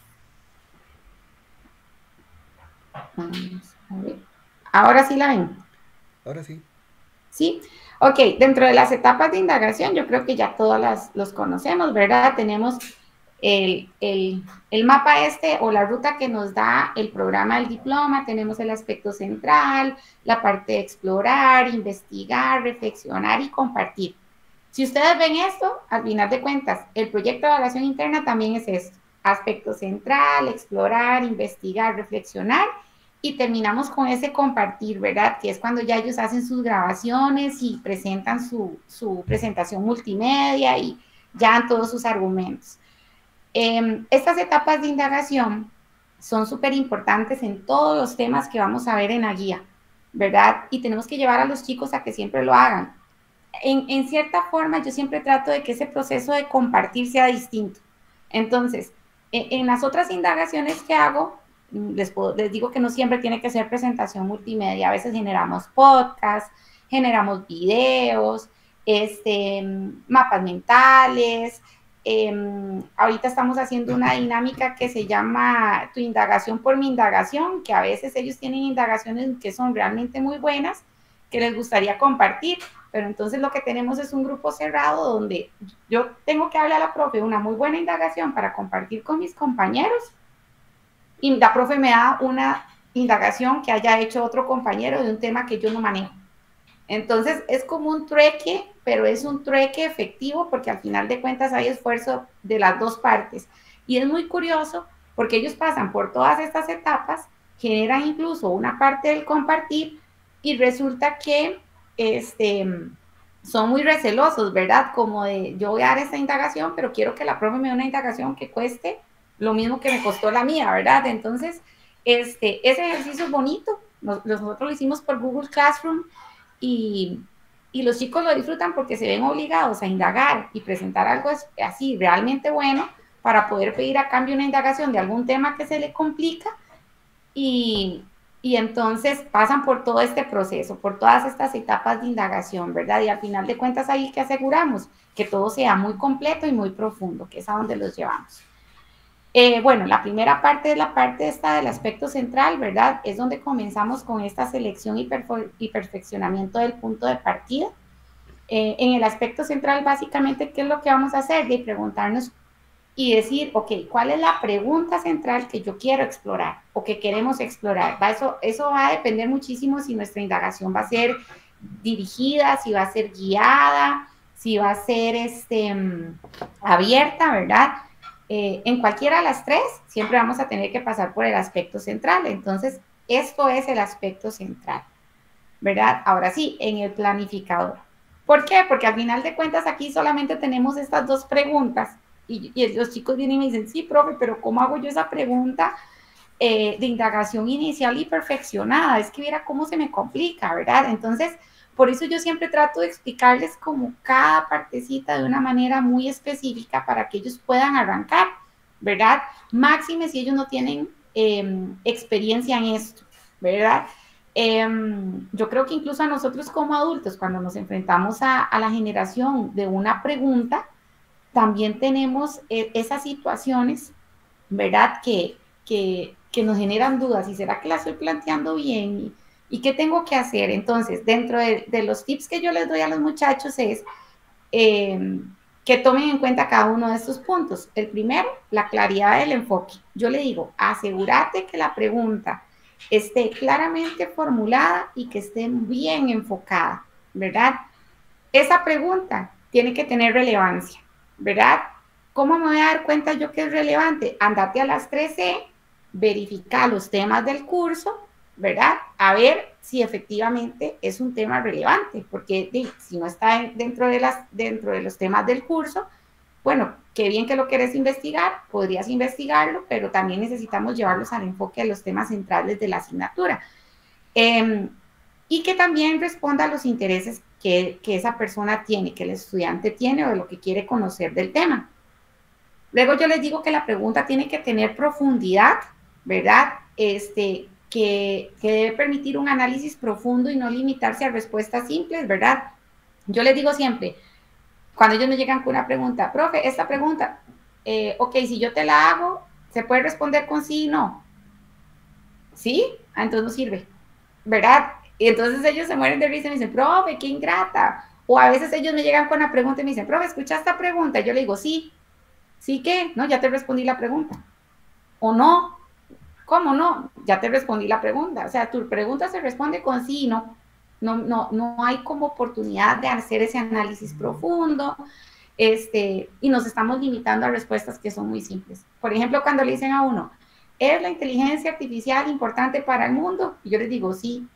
Vamos a ver. Ahora sí la ven. Ahora sí. Sí. Ok, dentro de las etapas de indagación, yo creo que ya todas las los conocemos, ¿verdad? Tenemos el, el, el mapa este o la ruta que nos da el programa del diploma, tenemos el aspecto central, la parte de explorar, investigar, reflexionar y compartir. Si ustedes ven esto, al final de cuentas, el proyecto de evaluación interna también es esto: aspecto central, explorar, investigar, reflexionar, y terminamos con ese compartir, ¿verdad? Que es cuando ya ellos hacen sus grabaciones y presentan su, su presentación multimedia y ya dan todos sus argumentos. Eh, estas etapas de indagación son súper importantes en todos los temas que vamos a ver en la guía, ¿verdad? Y tenemos que llevar a los chicos a que siempre lo hagan. En, en cierta forma, yo siempre trato de que ese proceso de compartir sea distinto. Entonces, en, en las otras indagaciones que hago, les, puedo, les digo que no siempre tiene que ser presentación multimedia. A veces generamos podcasts, generamos videos, este, mapas mentales. Eh, ahorita estamos haciendo una dinámica que se llama Tu indagación por mi indagación, que a veces ellos tienen indagaciones que son realmente muy buenas, que les gustaría compartir, pero entonces lo que tenemos es un grupo cerrado donde yo tengo que darle a la profe una muy buena indagación para compartir con mis compañeros, y la profe me da una indagación que haya hecho otro compañero de un tema que yo no manejo. Entonces es como un trueque, pero es un trueque efectivo porque al final de cuentas hay esfuerzo de las dos partes. Y es muy curioso porque ellos pasan por todas estas etapas, generan incluso una parte del compartir y resulta que este, son muy recelosos, ¿verdad? Como de, yo voy a dar esta indagación, pero quiero que la profe me dé una indagación que cueste lo mismo que me costó la mía, ¿verdad? Entonces, este, ese ejercicio es bonito. Nos, nosotros lo hicimos por Google Classroom. Y, y los chicos lo disfrutan porque se ven obligados a indagar y presentar algo así realmente bueno para poder pedir a cambio una indagación de algún tema que se le complica, y, y entonces pasan por todo este proceso, por todas estas etapas de indagación, ¿verdad? Y al final de cuentas ahí que aseguramos que todo sea muy completo y muy profundo, que es a donde los llevamos. Eh, bueno, la primera parte es la parte esta del aspecto central, ¿verdad? Es donde comenzamos con esta selección y, perfe y perfeccionamiento del punto de partida. Eh, en el aspecto central, básicamente, ¿qué es lo que vamos a hacer? De preguntarnos y decir, ok, ¿cuál es la pregunta central que yo quiero explorar o que queremos explorar? ¿Va? Eso, eso va a depender muchísimo si nuestra indagación va a ser dirigida, si va a ser guiada, si va a ser este, abierta, ¿verdad? Eh, en cualquiera de las tres, siempre vamos a tener que pasar por el aspecto central. Entonces, esto es el aspecto central, ¿verdad? Ahora sí, en el planificador. ¿Por qué? Porque al final de cuentas aquí solamente tenemos estas dos preguntas y, y los chicos vienen y me dicen, sí, profe, pero ¿cómo hago yo esa pregunta eh, de indagación inicial y perfeccionada? Es que viera cómo se me complica, ¿verdad? Entonces, por eso yo siempre trato de explicarles como cada partecita de una manera muy específica para que ellos puedan arrancar, ¿verdad? Máxime si ellos no tienen eh, experiencia en esto, ¿verdad? Eh, yo creo que incluso a nosotros como adultos, cuando nos enfrentamos a, a la generación de una pregunta, también tenemos eh, esas situaciones, ¿verdad? Que, que, que nos generan dudas. ¿Y será que la estoy planteando bien? ¿Y, ¿Y qué tengo que hacer? Entonces, dentro de, de los tips que yo les doy a los muchachos es eh, que tomen en cuenta cada uno de estos puntos. El primero, la claridad del enfoque. Yo le digo, asegúrate que la pregunta esté claramente formulada y que esté bien enfocada, ¿verdad? Esa pregunta tiene que tener relevancia, ¿verdad? ¿Cómo me voy a dar cuenta yo que es relevante? Andate a las tres C, verifica los temas del curso ¿verdad? A ver si efectivamente es un tema relevante, porque de, si no está dentro de, las, dentro de los temas del curso, bueno, qué bien que lo quieres investigar, podrías investigarlo, pero también necesitamos llevarlos al enfoque de los temas centrales de la asignatura. Eh, y que también responda a los intereses que, que esa persona tiene, que el estudiante tiene o de lo que quiere conocer del tema. Luego yo les digo que la pregunta tiene que tener profundidad, ¿verdad? Este, que, que debe permitir un análisis profundo y no limitarse a respuestas simples, ¿verdad? Yo les digo siempre, cuando ellos me llegan con una pregunta, profe, esta pregunta, eh, ok, si yo te la hago, ¿se puede responder con sí y no? ¿Sí? Ah, entonces no sirve, ¿verdad? Y entonces ellos se mueren de risa y me dicen, profe, qué ingrata. O a veces ellos me llegan con la pregunta y me dicen, profe, ¿escucha esta pregunta? Y yo le digo, sí. ¿Sí qué? No, ya te respondí la pregunta. ¿O no? ¿Cómo no? Ya te respondí la pregunta. O sea, tu pregunta se responde con sí y no. No, no, no hay como oportunidad de hacer ese análisis profundo, este, y nos estamos limitando a respuestas que son muy simples. Por ejemplo, cuando le dicen a uno, ¿es la inteligencia artificial importante para el mundo? Y yo les digo, sí.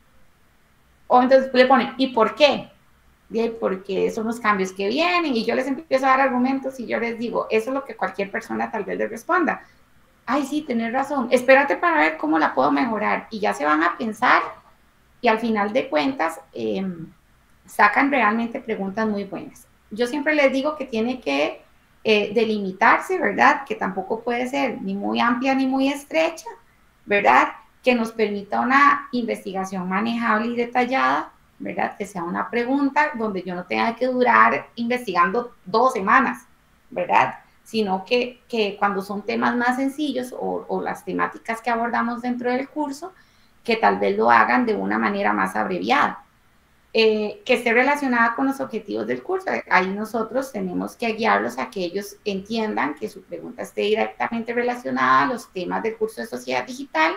O entonces le ponen, ¿y por qué? Porque son los cambios que vienen, y yo les empiezo a dar argumentos y yo les digo, eso es lo que cualquier persona tal vez les responda. Ay, sí, tenés razón, espérate para ver cómo la puedo mejorar. Y ya se van a pensar y al final de cuentas eh, sacan realmente preguntas muy buenas. Yo siempre les digo que tiene que eh, delimitarse, ¿verdad? Que tampoco puede ser ni muy amplia ni muy estrecha, ¿verdad? Que nos permita una investigación manejable y detallada, ¿verdad? Que sea una pregunta donde yo no tenga que durar investigando dos semanas, ¿verdad? Sino que, que cuando son temas más sencillos o, o las temáticas que abordamos dentro del curso, que tal vez lo hagan de una manera más abreviada. Eh, que esté relacionada con los objetivos del curso. Ahí nosotros tenemos que guiarlos a que ellos entiendan que su pregunta esté directamente relacionada a los temas del curso de Sociedad Digital.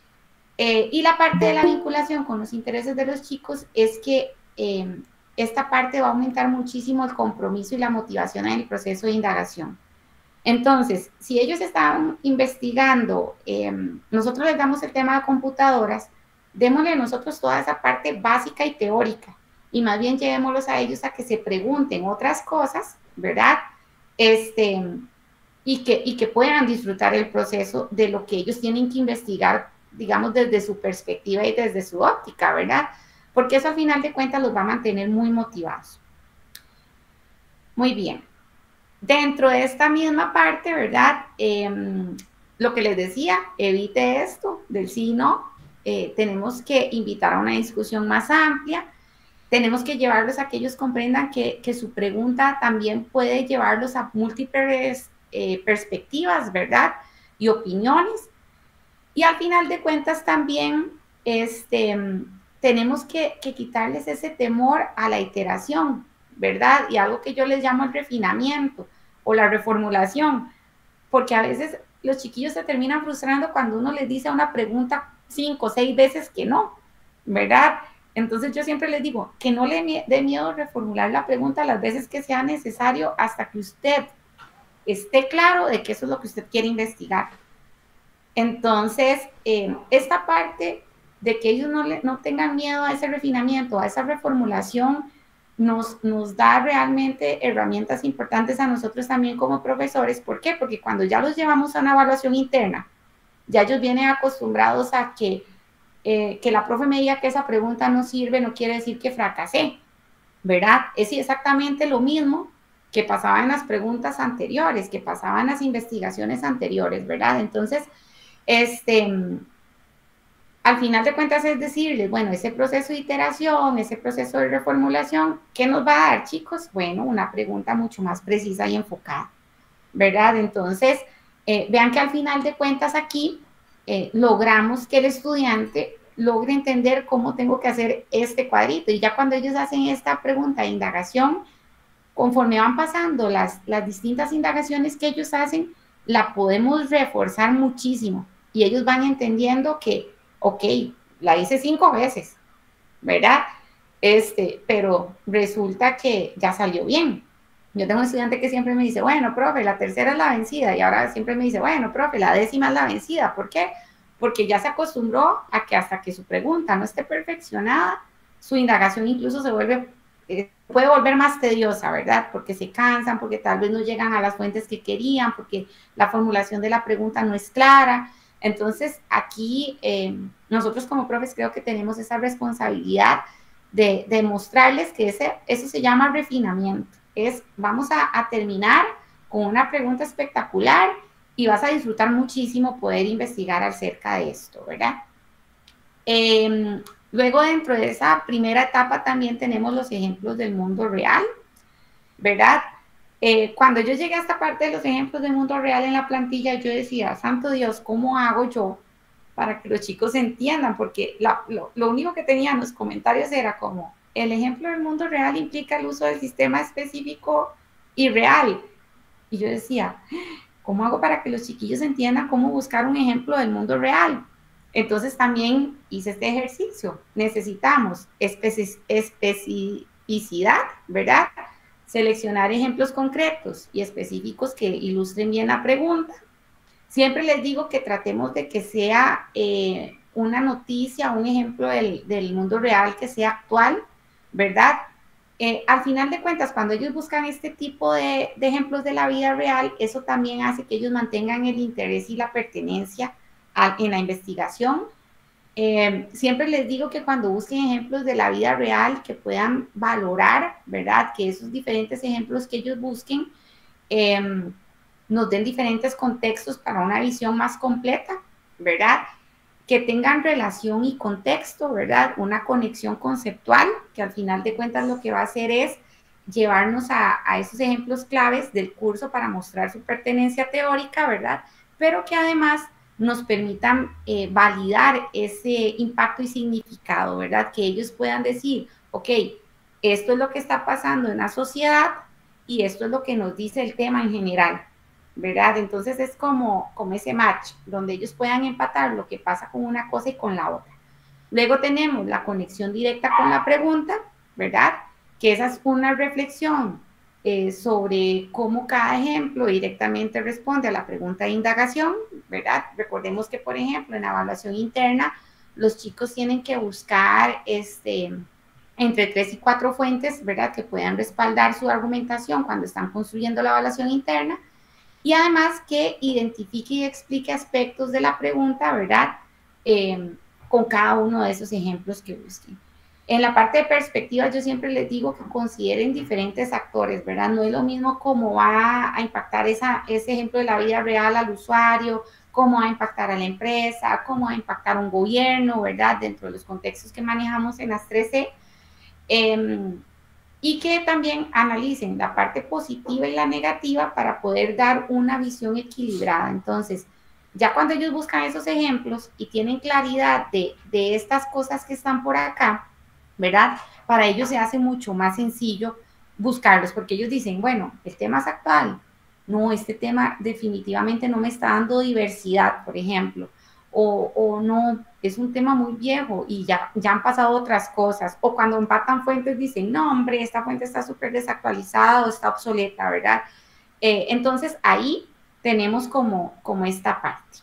Eh, y la parte de la vinculación con los intereses de los chicos es que eh, esta parte va a aumentar muchísimo el compromiso y la motivación en el proceso de indagación. Entonces, si ellos están investigando, eh, nosotros les damos el tema de computadoras, démosle a nosotros toda esa parte básica y teórica, y más bien llevémoslos a ellos a que se pregunten otras cosas, ¿verdad? Este, y, que, y que puedan disfrutar el proceso de lo que ellos tienen que investigar, digamos, desde su perspectiva y desde su óptica, ¿verdad? Porque eso al final de cuentas los va a mantener muy motivados. Muy bien. Dentro de esta misma parte, ¿verdad? Eh, lo que les decía, evite esto del sí y no. Eh, tenemos que invitar a una discusión más amplia. Tenemos que llevarlos a que ellos comprendan que, que su pregunta también puede llevarlos a múltiples eh, perspectivas, ¿verdad? Y opiniones. Y al final de cuentas también este, tenemos que, que quitarles ese temor a la iteración, ¿verdad? Y algo que yo les llamo el refinamiento o la reformulación, porque a veces los chiquillos se terminan frustrando cuando uno les dice una pregunta cinco o seis veces que no, ¿verdad? Entonces yo siempre les digo que no le dé miedo reformular la pregunta las veces que sea necesario hasta que usted esté claro de que eso es lo que usted quiere investigar. Entonces, eh, esta parte de que ellos no, le, no tengan miedo a ese refinamiento, a esa reformulación, nos, nos da realmente herramientas importantes a nosotros también como profesores. ¿Por qué? Porque cuando ya los llevamos a una evaluación interna, ya ellos vienen acostumbrados a que, eh, que la profe me diga que esa pregunta no sirve, no quiere decir que fracasé, ¿verdad? Es exactamente lo mismo que pasaba en las preguntas anteriores, que pasaba en las investigaciones anteriores, ¿verdad? Entonces, este, al final de cuentas es decirles, bueno, ese proceso de iteración, ese proceso de reformulación, ¿qué nos va a dar, chicos? Bueno, una pregunta mucho más precisa y enfocada, ¿verdad? Entonces, eh, vean que al final de cuentas aquí eh, logramos que el estudiante logre entender cómo tengo que hacer este cuadrito, y ya cuando ellos hacen esta pregunta de indagación, conforme van pasando las, las distintas indagaciones que ellos hacen, la podemos reforzar muchísimo, y ellos van entendiendo que, ok, la hice cinco veces, ¿verdad? Este, pero resulta que ya salió bien. Yo tengo un estudiante que siempre me dice, bueno, profe, la tercera es la vencida, y ahora siempre me dice, bueno, profe, la décima es la vencida. ¿Por qué? porque ya se acostumbró a que hasta que su pregunta no esté perfeccionada, su indagación incluso se vuelve, eh, puede volver más tediosa, ¿verdad? Porque se cansan, porque tal vez no llegan a las fuentes que querían, porque la formulación de la pregunta no es clara. Entonces, aquí eh, nosotros como profes creo que tenemos esa responsabilidad de, de mostrarles que ese, eso se llama refinamiento. Es, vamos a, a terminar con una pregunta espectacular y vas a disfrutar muchísimo poder investigar acerca de esto, ¿verdad? Eh, luego, dentro de esa primera etapa también tenemos los ejemplos del mundo real, ¿verdad? Eh, cuando yo llegué a esta parte de los ejemplos del mundo real en la plantilla, yo decía, santo Dios, ¿cómo hago yo para que los chicos entiendan? Porque la, lo, lo único que tenían los comentarios era como, el ejemplo del mundo real implica el uso del sistema específico y real. Y yo decía, ¿cómo hago para que los chiquillos entiendan cómo buscar un ejemplo del mundo real? Entonces también hice este ejercicio. Necesitamos especi especificidad, ¿verdad? Seleccionar ejemplos concretos y específicos que ilustren bien la pregunta. Siempre les digo que tratemos de que sea eh, una noticia, un ejemplo del, del mundo real que sea actual, ¿verdad? Eh, al final de cuentas, cuando ellos buscan este tipo de, de ejemplos de la vida real, eso también hace que ellos mantengan el interés y la pertenencia a, en la investigación. Eh, siempre les digo que cuando busquen ejemplos de la vida real, que puedan valorar, ¿verdad? Que esos diferentes ejemplos que ellos busquen eh, nos den diferentes contextos para una visión más completa, ¿verdad? Que tengan relación y contexto, ¿verdad? Una conexión conceptual, que al final de cuentas lo que va a hacer es llevarnos a, a esos ejemplos claves del curso para mostrar su pertenencia teórica, ¿verdad? Pero que además nos permitan eh, validar ese impacto y significado, ¿verdad? Que ellos puedan decir, ok, esto es lo que está pasando en la sociedad y esto es lo que nos dice el tema en general, ¿verdad? Entonces es como, como ese match, donde ellos puedan empatar lo que pasa con una cosa y con la otra. Luego tenemos la conexión directa con la pregunta, ¿verdad? Que esa es una reflexión eh, sobre cómo cada ejemplo directamente responde a la pregunta de indagación, ¿verdad? Recordemos que, por ejemplo, en la evaluación interna, los chicos tienen que buscar este, entre tres y cuatro fuentes, ¿verdad? Que puedan respaldar su argumentación cuando están construyendo la evaluación interna. Y además que identifique y explique aspectos de la pregunta, ¿verdad? Eh, con cada uno de esos ejemplos que busquen. En la parte de perspectiva, yo siempre les digo que consideren diferentes actores, ¿verdad? No es lo mismo cómo va a impactar esa, ese ejemplo de la vida real al usuario, cómo va a impactar a la empresa, cómo va a impactar a un gobierno, ¿verdad? Dentro de los contextos que manejamos en las tres C. Eh, y que también analicen la parte positiva y la negativa para poder dar una visión equilibrada. Entonces, ya cuando ellos buscan esos ejemplos y tienen claridad de, de estas cosas que están por acá, ¿verdad? Para ellos se hace mucho más sencillo buscarlos, porque ellos dicen, bueno, el tema es actual. No, este tema definitivamente no me está dando diversidad, por ejemplo. O, o no, es un tema muy viejo y ya, ya han pasado otras cosas. O cuando empatan fuentes dicen, no, hombre, esta fuente está súper desactualizada o está obsoleta, ¿verdad? Eh, entonces ahí tenemos como, como esta parte.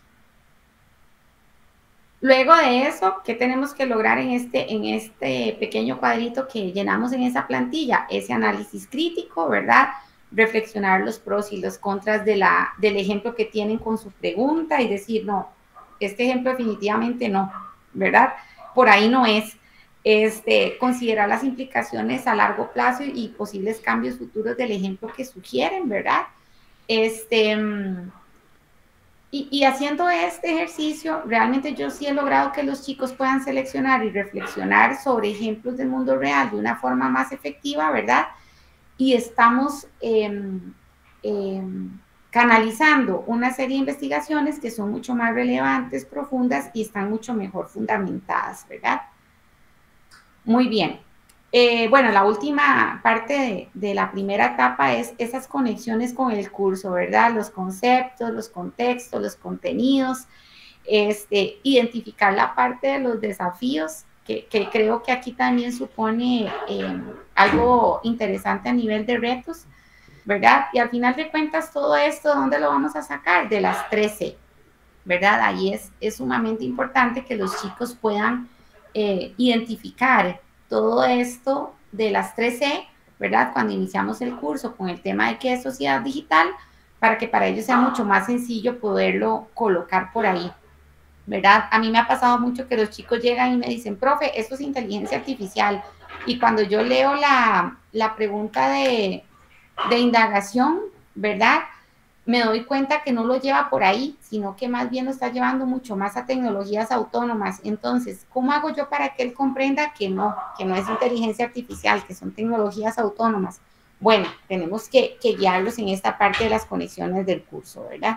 Luego de eso, ¿qué tenemos que lograr en este, en este pequeño cuadrito que llenamos en esa plantilla? Ese análisis crítico, ¿verdad? Reflexionar los pros y los contras de la, del ejemplo que tienen con su pregunta y decir, no, este ejemplo definitivamente no, ¿verdad? Por ahí no es. Este, considerar las implicaciones a largo plazo y posibles cambios futuros del ejemplo que sugieren, ¿verdad? Este, y, y haciendo este ejercicio, realmente yo sí he logrado que los chicos puedan seleccionar y reflexionar sobre ejemplos del mundo real de una forma más efectiva, ¿verdad? Y estamos eh, eh, canalizando una serie de investigaciones que son mucho más relevantes, profundas y están mucho mejor fundamentadas, ¿verdad? Muy bien. Eh, bueno, la última parte de, de la primera etapa es esas conexiones con el curso, ¿verdad? Los conceptos, los contextos, los contenidos, este, identificar la parte de los desafíos, que, que creo que aquí también supone eh, algo interesante a nivel de retos, ¿verdad? Y al final de cuentas, todo esto, ¿dónde lo vamos a sacar? De las tres C, ¿verdad? Ahí es, es sumamente importante que los chicos puedan eh, identificar todo esto de las tres C, ¿verdad? Cuando iniciamos el curso con el tema de qué es sociedad digital, para que para ellos sea mucho más sencillo poderlo colocar por ahí, ¿verdad? A mí me ha pasado mucho que los chicos llegan y me dicen, profe, esto es inteligencia artificial. Y cuando yo leo la, la pregunta de, de indagación, ¿verdad? Me doy cuenta que no lo lleva por ahí, sino que más bien lo está llevando mucho más a tecnologías autónomas. Entonces, ¿cómo hago yo para que él comprenda que no, que no es inteligencia artificial, que son tecnologías autónomas? Bueno, tenemos que, que guiarlos en esta parte de las conexiones del curso, ¿verdad?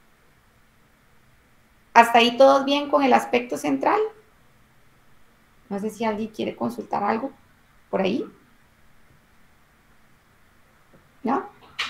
¿Hasta ahí todos bien con el aspecto central? No sé si alguien quiere consultar algo por ahí. ¿No?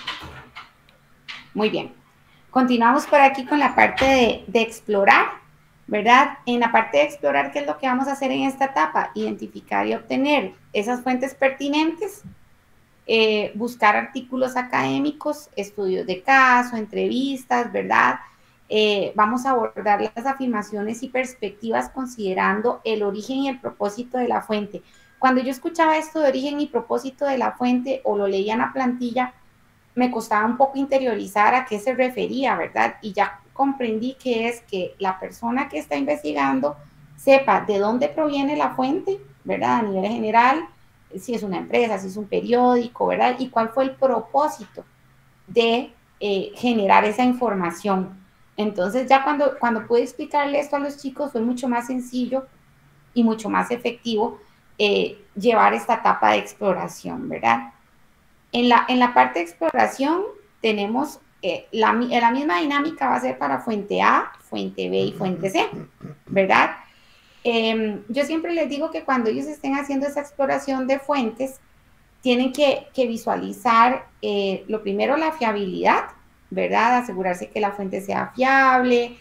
Muy bien. Continuamos por aquí con la parte de, de explorar, ¿verdad? En la parte de explorar, ¿qué es lo que vamos a hacer en esta etapa? Identificar y obtener esas fuentes pertinentes, eh, buscar artículos académicos, estudios de caso, entrevistas, ¿verdad? Eh, vamos a abordar las afirmaciones y perspectivas considerando el origen y el propósito de la fuente. Cuando yo escuchaba esto de origen y propósito de la fuente o lo leía en la plantilla, me costaba un poco interiorizar a qué se refería, ¿verdad? Y ya comprendí que es que la persona que está investigando sepa de dónde proviene la fuente, ¿verdad? A nivel general, si es una empresa, si es un periódico, ¿verdad? Y cuál fue el propósito de eh, generar esa información. Entonces ya cuando, cuando pude explicarle esto a los chicos fue mucho más sencillo y mucho más efectivo eh, llevar esta etapa de exploración, ¿verdad? En la, en la parte de exploración tenemos eh, la, la misma dinámica va a ser para fuente A, fuente B y fuente C, ¿verdad? Eh, yo siempre les digo que cuando ellos estén haciendo esa exploración de fuentes, tienen que, que visualizar eh, lo primero la fiabilidad, ¿verdad? Asegurarse que la fuente sea fiable.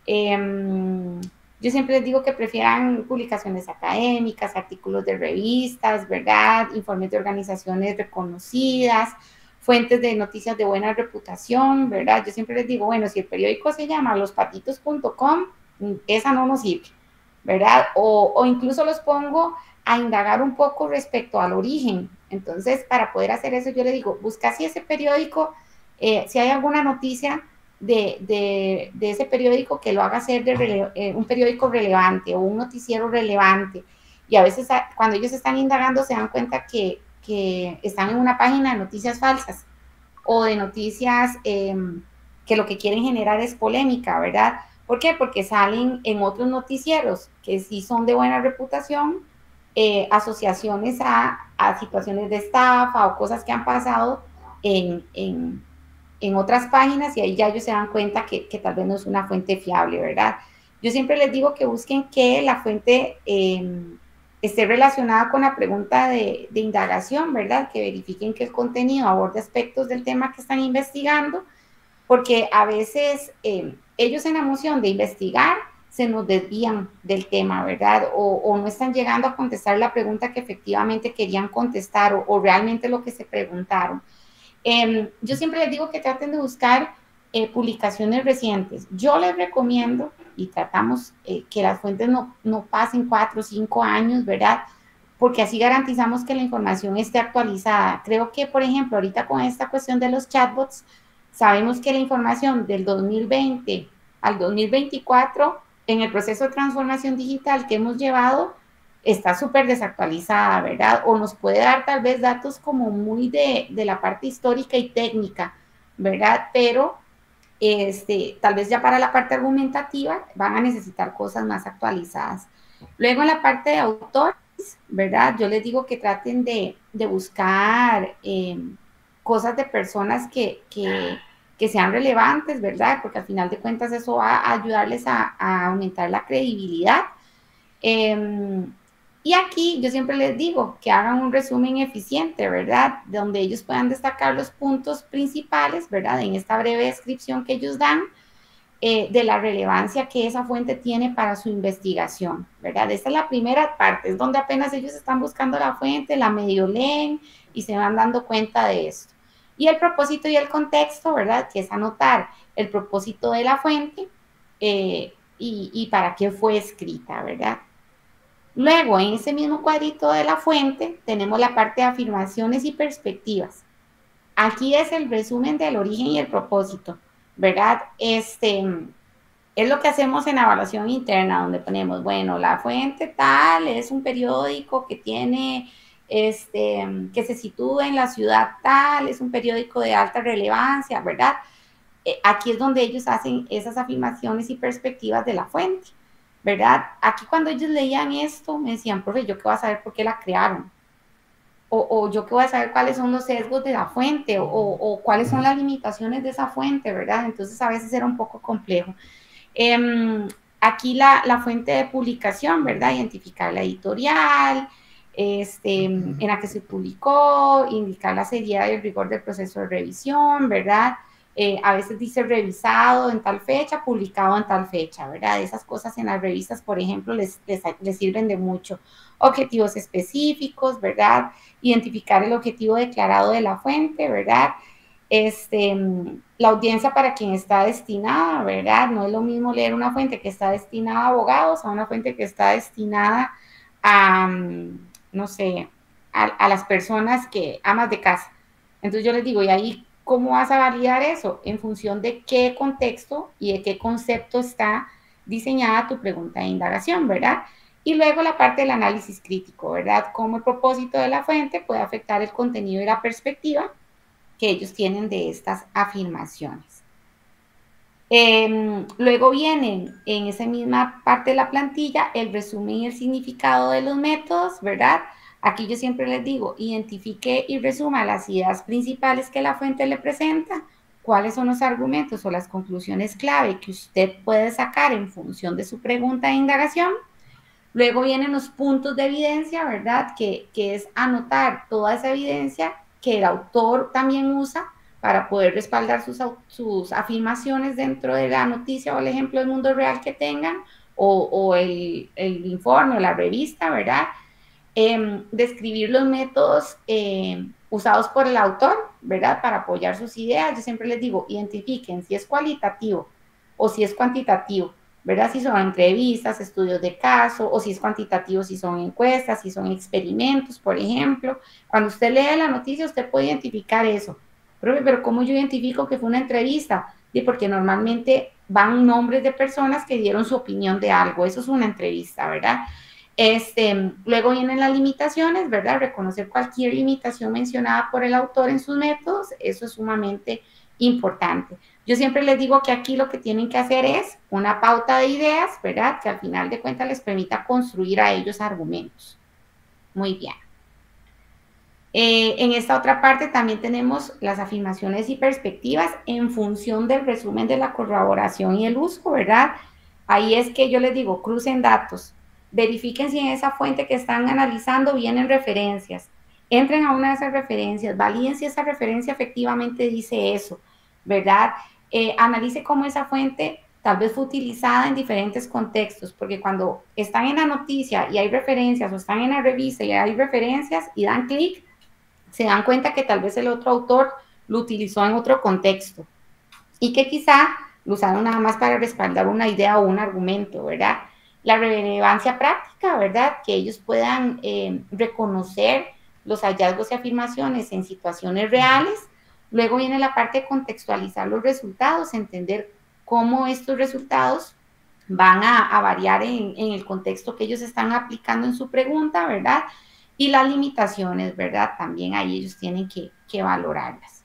Eh, yo siempre les digo que prefieran publicaciones académicas, artículos de revistas, ¿verdad? Informes de organizaciones reconocidas, fuentes de noticias de buena reputación, ¿verdad? Yo siempre les digo, bueno, si el periódico se llama los patitos punto com, esa no nos sirve, ¿verdad? O, o incluso los pongo a indagar un poco respecto al origen. Entonces, para poder hacer eso, yo le digo, busca si ese periódico, eh, si hay alguna noticia de, de, de, ese periódico que lo haga ser de rele eh, un periódico relevante o un noticiero relevante. Y a veces cuando ellos están indagando se dan cuenta que, que están en una página de noticias falsas o de noticias eh, que lo que quieren generar es polémica, ¿verdad? ¿Por qué? Porque salen en otros noticieros que sí son de buena reputación, eh, asociaciones a, a, situaciones de estafa o cosas que han pasado en, en, en, otras páginas y ahí ya ellos se dan cuenta que, que tal vez no es una fuente fiable, ¿verdad? Yo siempre les digo que busquen que la fuente eh, esté relacionada con la pregunta de, de indagación, ¿verdad? Que verifiquen que el contenido aborde aspectos del tema que están investigando, porque a veces eh, ellos en la emoción de investigar se nos desvían del tema, ¿verdad? O, o, no están llegando a contestar la pregunta que efectivamente querían contestar o, o realmente lo que se preguntaron. Eh, yo siempre les digo que traten de buscar eh, publicaciones recientes. Yo les recomiendo, y tratamos eh, que las fuentes no, no pasen cuatro o cinco años, ¿verdad? Porque así garantizamos que la información esté actualizada. Creo que, por ejemplo, ahorita con esta cuestión de los chatbots, sabemos que la información del dos mil veinte al dos mil veinticuatro en el proceso de transformación digital que hemos llevado está súper desactualizada, ¿verdad? O nos puede dar tal vez datos como muy de, de la parte histórica y técnica, ¿verdad? Pero este, tal vez ya para la parte argumentativa van a necesitar cosas más actualizadas. Luego en la parte de autores, ¿verdad? Yo les digo que traten de, de buscar eh, cosas de personas que, que, que, sean relevantes, ¿verdad? Porque al final de cuentas eso va a ayudarles a, a aumentar la credibilidad. Eh, y aquí yo siempre les digo que hagan un resumen eficiente, ¿verdad? Donde ellos puedan destacar los puntos principales, ¿verdad? En esta breve descripción que ellos dan eh, de la relevancia que esa fuente tiene para su investigación, ¿verdad? Esta es la primera parte, es donde apenas ellos están buscando la fuente, la medio leen y se van dando cuenta de esto. Y el propósito y el contexto, ¿verdad? Que es anotar el propósito de la fuente, eh, y, y para qué fue escrita, ¿verdad? Luego, en ese mismo cuadrito de la fuente, tenemos la parte de afirmaciones y perspectivas. Aquí es el resumen del origen y el propósito, ¿verdad? Este es lo que hacemos en evaluación interna, donde ponemos, bueno, la fuente tal es un periódico que tiene, este, que se sitúa en la ciudad tal, es un periódico de alta relevancia, ¿verdad? Eh, aquí es donde ellos hacen esas afirmaciones y perspectivas de la fuente, ¿verdad? Aquí cuando ellos leían esto, me decían, profe, ¿yo qué voy a saber por qué la crearon? O, o yo qué voy a saber cuáles son los sesgos de la fuente, o, o cuáles son las limitaciones de esa fuente, ¿verdad? Entonces a veces era un poco complejo. Eh, aquí la, la, fuente de publicación, ¿verdad? Identificar la editorial, este, en la que se publicó, indicar la seriedad y el rigor del proceso de revisión, ¿verdad? Eh, a veces dice revisado en tal fecha, publicado en tal fecha, ¿verdad? Esas cosas en las revistas, por ejemplo, les, les, les sirven de mucho. Objetivos específicos, ¿verdad? Identificar el objetivo declarado de la fuente, ¿verdad? Este, la audiencia para quien está destinada, ¿verdad? No es lo mismo leer una fuente que está destinada a abogados a una fuente que está destinada a, no sé, a, a las personas que, amas de casa. Entonces yo les digo, ¿y ahí cómo vas a validar eso? En función de qué contexto y de qué concepto está diseñada tu pregunta de indagación, ¿verdad? Y luego la parte del análisis crítico, ¿verdad? Cómo el propósito de la fuente puede afectar el contenido y la perspectiva que ellos tienen de estas afirmaciones. Eh, luego vienen en esa misma parte de la plantilla el resumen y el significado de los métodos, ¿verdad? Aquí yo siempre les digo, identifique y resuma las ideas principales que la fuente le presenta, cuáles son los argumentos o las conclusiones clave que usted puede sacar en función de su pregunta de indagación. Luego vienen los puntos de evidencia, ¿verdad? Que, que es anotar toda esa evidencia que el autor también usa para poder respaldar sus, sus afirmaciones dentro de la noticia o el ejemplo del mundo real que tengan, o, o el, el, informe o la revista, ¿verdad? Eh, describir los métodos eh, usados por el autor, ¿verdad? Para apoyar sus ideas. Yo siempre les digo, identifiquen si es cualitativo o si es cuantitativo, ¿verdad? Si son entrevistas, estudios de caso, o si es cuantitativo, si son encuestas, si son experimentos, por ejemplo. Cuando usted lee la noticia, usted puede identificar eso. Pero, pero ¿cómo yo identifico que fue una entrevista? Sí, porque normalmente van nombres de personas que dieron su opinión de algo. Eso es una entrevista, ¿verdad? Este, luego vienen las limitaciones, ¿verdad? Reconocer cualquier limitación mencionada por el autor en sus métodos, eso es sumamente importante. Yo siempre les digo que aquí lo que tienen que hacer es una pauta de ideas, ¿verdad? Que al final de cuentas les permita construir a ellos argumentos. Muy bien. Eh, en esta otra parte también tenemos las afirmaciones y perspectivas en función del resumen de la corroboración y el uso, ¿verdad? Ahí es que yo les digo, crucen datos, verifiquen si en esa fuente que están analizando vienen referencias, entren a una de esas referencias, validen si esa referencia efectivamente dice eso, ¿verdad? Eh, analice cómo esa fuente tal vez fue utilizada en diferentes contextos, porque cuando están en la noticia y hay referencias, o están en la revista y hay referencias y dan clic, se dan cuenta que tal vez el otro autor lo utilizó en otro contexto y que quizá lo usaron nada más para respaldar una idea o un argumento, ¿verdad? La relevancia práctica, ¿verdad? Que ellos puedan eh, reconocer los hallazgos y afirmaciones en situaciones reales. Luego viene la parte de contextualizar los resultados, entender cómo estos resultados van a, a variar en, en el contexto que ellos están aplicando en su pregunta, ¿verdad? Y las limitaciones, ¿verdad? También ahí ellos tienen que, que valorarlas.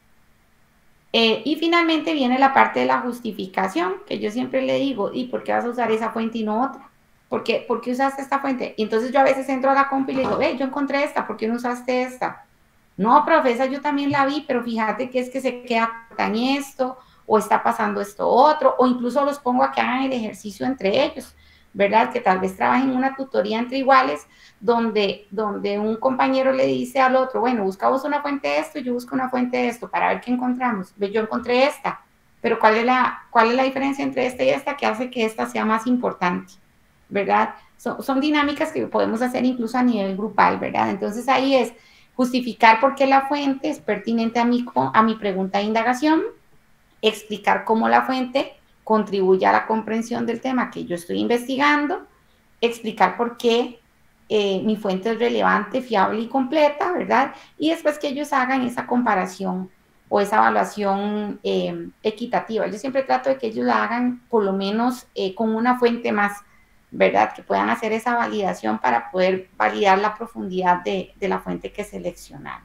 Eh, y finalmente viene la parte de la justificación, que yo siempre le digo, ¿y por qué vas a usar esa fuente y no otra? ¿Por qué, ¿por qué usaste esta fuente? Y entonces yo a veces entro a la compu y le digo, ve, yo encontré esta, ¿por qué no usaste esta? No, profesa, yo también la vi, pero fíjate que es que se queda en esto, o está pasando esto otro, o incluso los pongo a que hagan el ejercicio entre ellos, ¿verdad? Que tal vez trabajen una tutoría entre iguales, donde, donde un compañero le dice al otro, bueno, buscamos una fuente de esto, yo busco una fuente de esto, para ver qué encontramos. Yo encontré esta, pero ¿cuál es la, cuál es la diferencia entre esta y esta que hace que esta sea más importante? ¿Verdad? Son, son dinámicas que podemos hacer incluso a nivel grupal, ¿verdad? Entonces ahí es justificar por qué la fuente es pertinente a mi, a mi pregunta de indagación, explicar cómo la fuente contribuye a la comprensión del tema que yo estoy investigando, explicar por qué eh, mi fuente es relevante, fiable y completa, ¿verdad? Y después que ellos hagan esa comparación o esa evaluación eh, equitativa. Yo siempre trato de que ellos la hagan por lo menos eh, con una fuente más, ¿verdad? Que puedan hacer esa validación para poder validar la profundidad de, de la fuente que seleccionaron.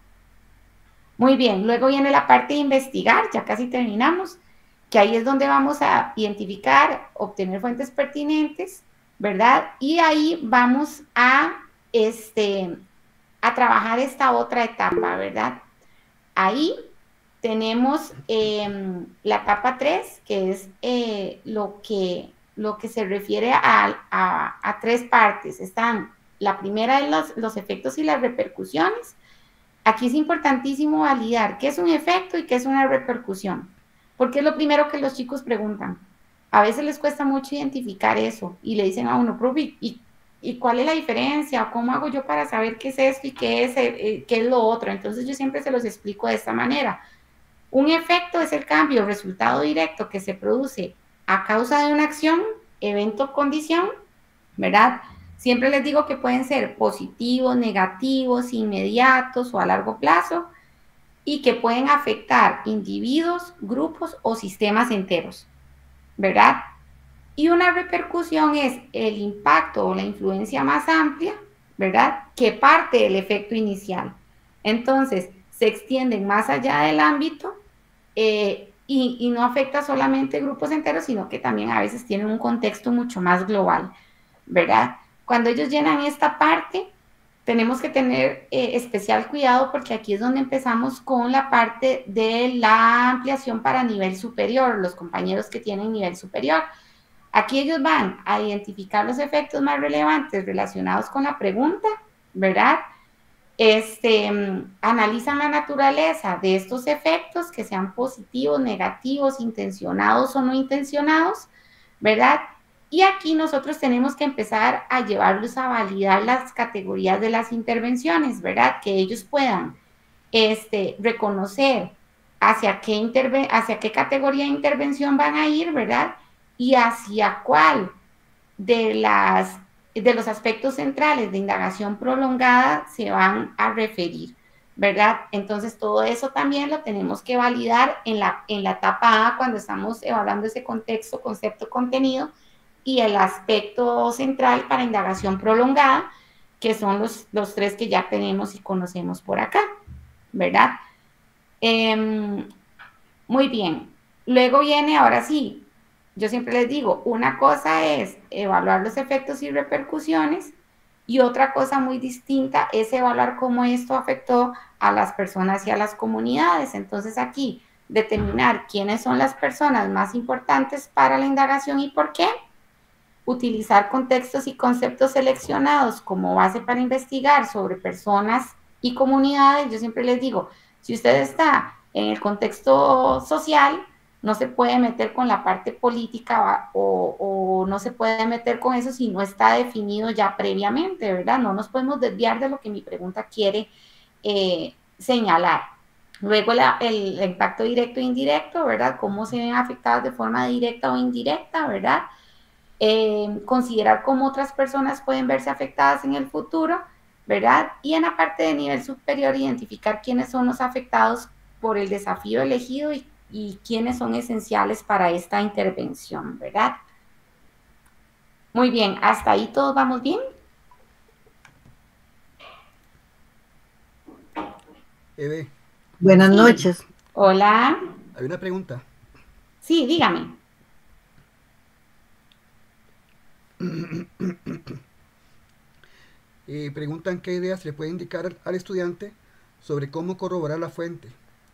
Muy bien, luego viene la parte de investigar, ya casi terminamos, que ahí es donde vamos a identificar, obtener fuentes pertinentes, ¿verdad? Y ahí vamos a, este, a trabajar esta otra etapa, ¿verdad? Ahí tenemos eh, la etapa tres, que es eh, lo, que, lo que se refiere a, a, a tres partes. Están, la primera es los, los efectos y las repercusiones. Aquí es importantísimo validar qué es un efecto y qué es una repercusión, porque es lo primero que los chicos preguntan. A veces les cuesta mucho identificar eso y le dicen a uno, profe, ¿y, y cuál es la diferencia? ¿Cómo hago yo para saber qué es esto y qué es, eh, qué es lo otro? Entonces yo siempre se los explico de esta manera. Un efecto es el cambio, resultado directo que se produce a causa de una acción, evento, condición, ¿verdad? Siempre les digo que pueden ser positivos, negativos, inmediatos o a largo plazo y que pueden afectar individuos, grupos o sistemas enteros, ¿verdad? Y una repercusión es el impacto o la influencia más amplia, ¿verdad? Que parte del efecto inicial. Entonces, se extienden más allá del ámbito eh, y, y no afecta solamente grupos enteros, sino que también a veces tienen un contexto mucho más global, ¿verdad? Cuando ellos llenan esta parte, tenemos que tener eh, especial cuidado porque aquí es donde empezamos con la parte de la ampliación para nivel superior, los compañeros que tienen nivel superior. Aquí ellos van a identificar los efectos más relevantes relacionados con la pregunta, ¿verdad? Este, analizan la naturaleza de estos efectos, que sean positivos, negativos, intencionados o no intencionados, ¿verdad? Y aquí nosotros tenemos que empezar a llevarlos a validar las categorías de las intervenciones, ¿verdad? Que ellos puedan este, reconocer hacia qué, interve hacia qué categoría de intervención van a ir, ¿verdad? Y hacia cuál de, las, de los aspectos centrales de indagación prolongada se van a referir, ¿verdad? Entonces todo eso también lo tenemos que validar en la, en la etapa A cuando estamos evaluando ese contexto, concepto, contenido y el aspecto central para indagación prolongada, que son los, los tres que ya tenemos y conocemos por acá, ¿verdad? Eh, muy bien. Luego viene, ahora sí, yo siempre les digo, una cosa es evaluar los efectos y repercusiones y otra cosa muy distinta es evaluar cómo esto afectó a las personas y a las comunidades. Entonces aquí, determinar quiénes son las personas más importantes para la indagación y por qué. Utilizar contextos y conceptos seleccionados como base para investigar sobre personas y comunidades. Yo siempre les digo, si usted está en el contexto social, no se puede meter con la parte política o, o no se puede meter con eso si no está definido ya previamente, ¿verdad? No nos podemos desviar de lo que mi pregunta quiere eh, señalar. Luego la, el, el impacto directo e indirecto, ¿verdad? Cómo se ven afectadas de forma directa o indirecta, ¿verdad? Eh, considerar cómo otras personas pueden verse afectadas en el futuro, ¿verdad? Y en la parte de nivel superior, identificar quiénes son los afectados por el desafío elegido y, y quiénes son esenciales para esta intervención, ¿verdad? Muy bien, ¿hasta ahí todos vamos bien? Eve. Buenas Sí. noches. Hola. Hay una pregunta. Sí, dígame. Eh, preguntan qué ideas le puede indicar al, al estudiante sobre cómo corroborar la fuente.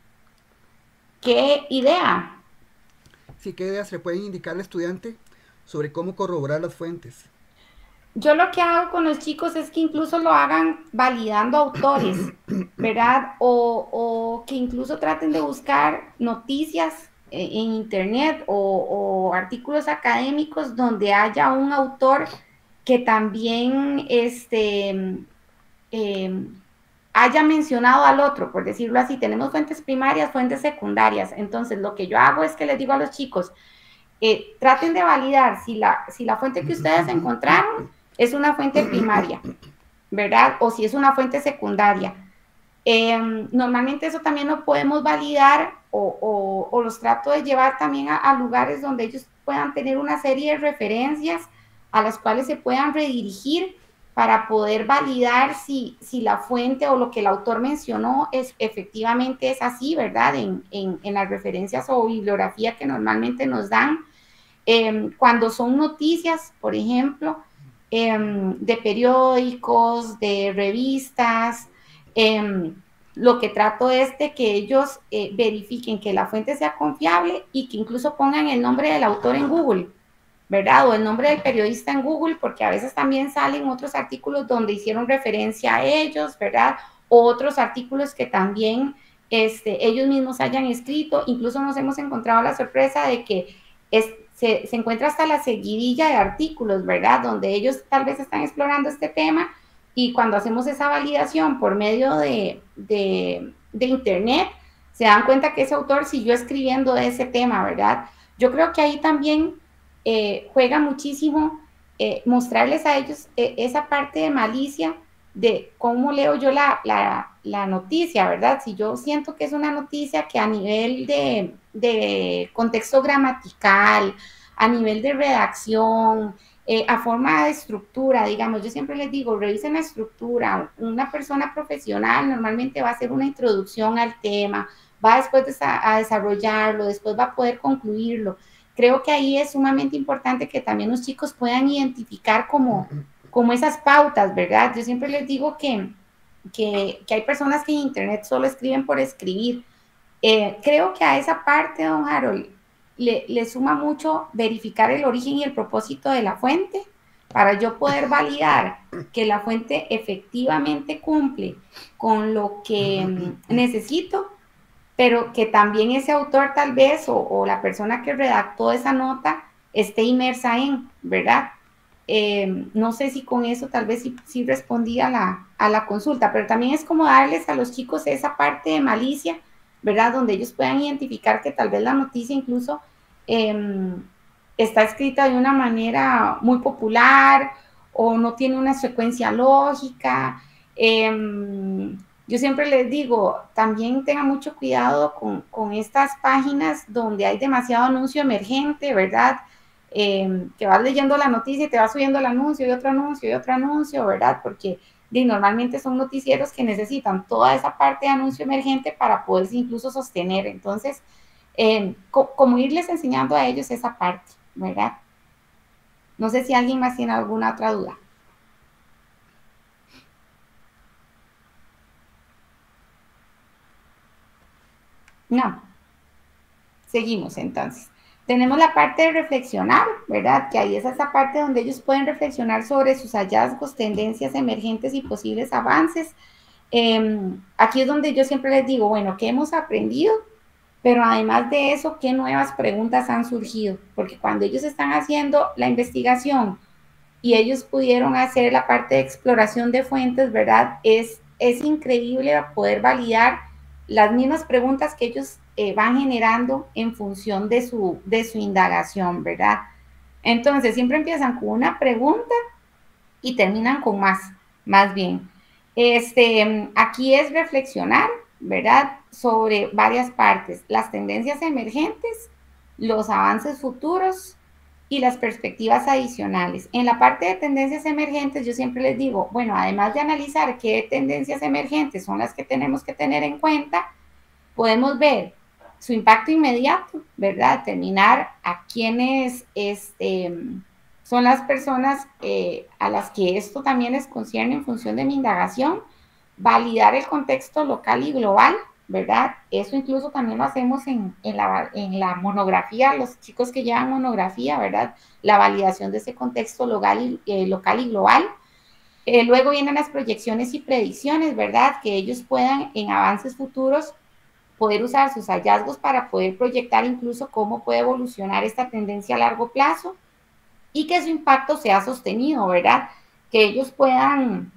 ¿Qué idea? Sí, qué ideas le pueden indicar al estudiante sobre cómo corroborar las fuentes. Yo lo que hago con los chicos es que incluso lo hagan validando autores, ¿verdad? O, o que incluso traten de buscar noticias en internet o, o artículos académicos donde haya un autor que también este, eh, haya mencionado al otro, por decirlo así. Tenemos fuentes primarias, fuentes secundarias. Entonces, lo que yo hago es que les digo a los chicos, eh, traten de validar si la, si la fuente que ustedes encontraron es una fuente primaria, ¿verdad? O si es una fuente secundaria. Eh, normalmente eso también lo podemos validar o, o, o los trato de llevar también a, a lugares donde ellos puedan tener una serie de referencias a las cuales se puedan redirigir para poder validar si, si la fuente o lo que el autor mencionó es, efectivamente es así, ¿verdad? En, en, en las referencias o bibliografía que normalmente nos dan. Eh, cuando son noticias, por ejemplo, eh, de periódicos, de revistas, eh, lo que trato es de que ellos eh, verifiquen que la fuente sea confiable y que incluso pongan el nombre del autor en Google, ¿verdad? O el nombre del periodista en Google, porque a veces también salen otros artículos donde hicieron referencia a ellos, ¿verdad? O otros artículos que también este, ellos mismos hayan escrito. Incluso nos hemos encontrado la sorpresa de que es, se, se encuentra hasta la seguidilla de artículos, ¿verdad? Donde ellos tal vez están explorando este tema y cuando hacemos esa validación por medio de, de, de Internet, se dan cuenta que ese autor siguió escribiendo de ese tema, ¿verdad? Yo creo que ahí también eh, juega muchísimo eh, mostrarles a ellos eh, esa parte de malicia de cómo leo yo la, la, la, noticia, ¿verdad? Si yo siento que es una noticia que a nivel de, de contexto gramatical, a nivel de redacción, eh, a forma de estructura, digamos, yo siempre les digo, revisen la estructura. Una persona profesional normalmente va a hacer una introducción al tema, va después a, a desarrollarlo, después va a poder concluirlo. Creo que ahí es sumamente importante que también los chicos puedan identificar como, como esas pautas, ¿verdad? Yo siempre les digo que, que, que hay personas que en Internet solo escriben por escribir. Eh, creo que a esa parte, don Harold, le, le suma mucho verificar el origen y el propósito de la fuente para yo poder validar que la fuente efectivamente cumple con lo que mm, necesito, pero que también ese autor tal vez o, o la persona que redactó esa nota esté inmersa en, ¿verdad? Eh, no sé si con eso tal vez sí, sí respondí a la, a la consulta, pero también es como darles a los chicos esa parte de malicia, ¿verdad? Donde ellos puedan identificar que tal vez la noticia incluso eh, está escrita de una manera muy popular o no tiene una secuencia lógica. Eh, yo siempre les digo, también tengan mucho cuidado con, con estas páginas donde hay demasiado anuncio emergente, ¿verdad? Eh, que vas leyendo la noticia y te va subiendo el anuncio y otro anuncio y otro anuncio, ¿verdad? Porque de, normalmente son noticieros que necesitan toda esa parte de anuncio emergente para poderse incluso sostener. Entonces, eh, co como irles enseñando a ellos esa parte, ¿verdad? No sé si alguien más tiene alguna otra duda. No. Seguimos entonces. Tenemos la parte de reflexionar, ¿verdad? Que ahí es esa parte donde ellos pueden reflexionar sobre sus hallazgos, tendencias emergentes y posibles avances. Eh, aquí es donde yo siempre les digo, bueno, ¿qué hemos aprendido? Pero además de eso, ¿qué nuevas preguntas han surgido? Porque cuando ellos están haciendo la investigación y ellos pudieron hacer la parte de exploración de fuentes, ¿verdad? Es, es increíble poder validar las mismas preguntas que ellos eh, van generando en función de su, de su indagación, ¿verdad? Entonces, siempre empiezan con una pregunta y terminan con más, más bien. Este, aquí es reflexionar, ¿verdad? Sobre varias partes, las tendencias emergentes, los avances futuros y las perspectivas adicionales. En la parte de tendencias emergentes, yo siempre les digo, bueno, además de analizar qué tendencias emergentes son las que tenemos que tener en cuenta, podemos ver su impacto inmediato, ¿verdad? Determinar a quiénes este, son las personas eh, a las que esto también les concierne en función de mi indagación, validar el contexto local y global, ¿verdad? Eso incluso también lo hacemos en, en, la, en la monografía, los chicos que llevan monografía, ¿verdad? La validación de ese contexto local y, eh, local y global. Eh, luego vienen las proyecciones y predicciones, ¿verdad? Que ellos puedan en avances futuros poder usar sus hallazgos para poder proyectar incluso cómo puede evolucionar esta tendencia a largo plazo y que su impacto sea sostenido, ¿verdad? Que ellos puedan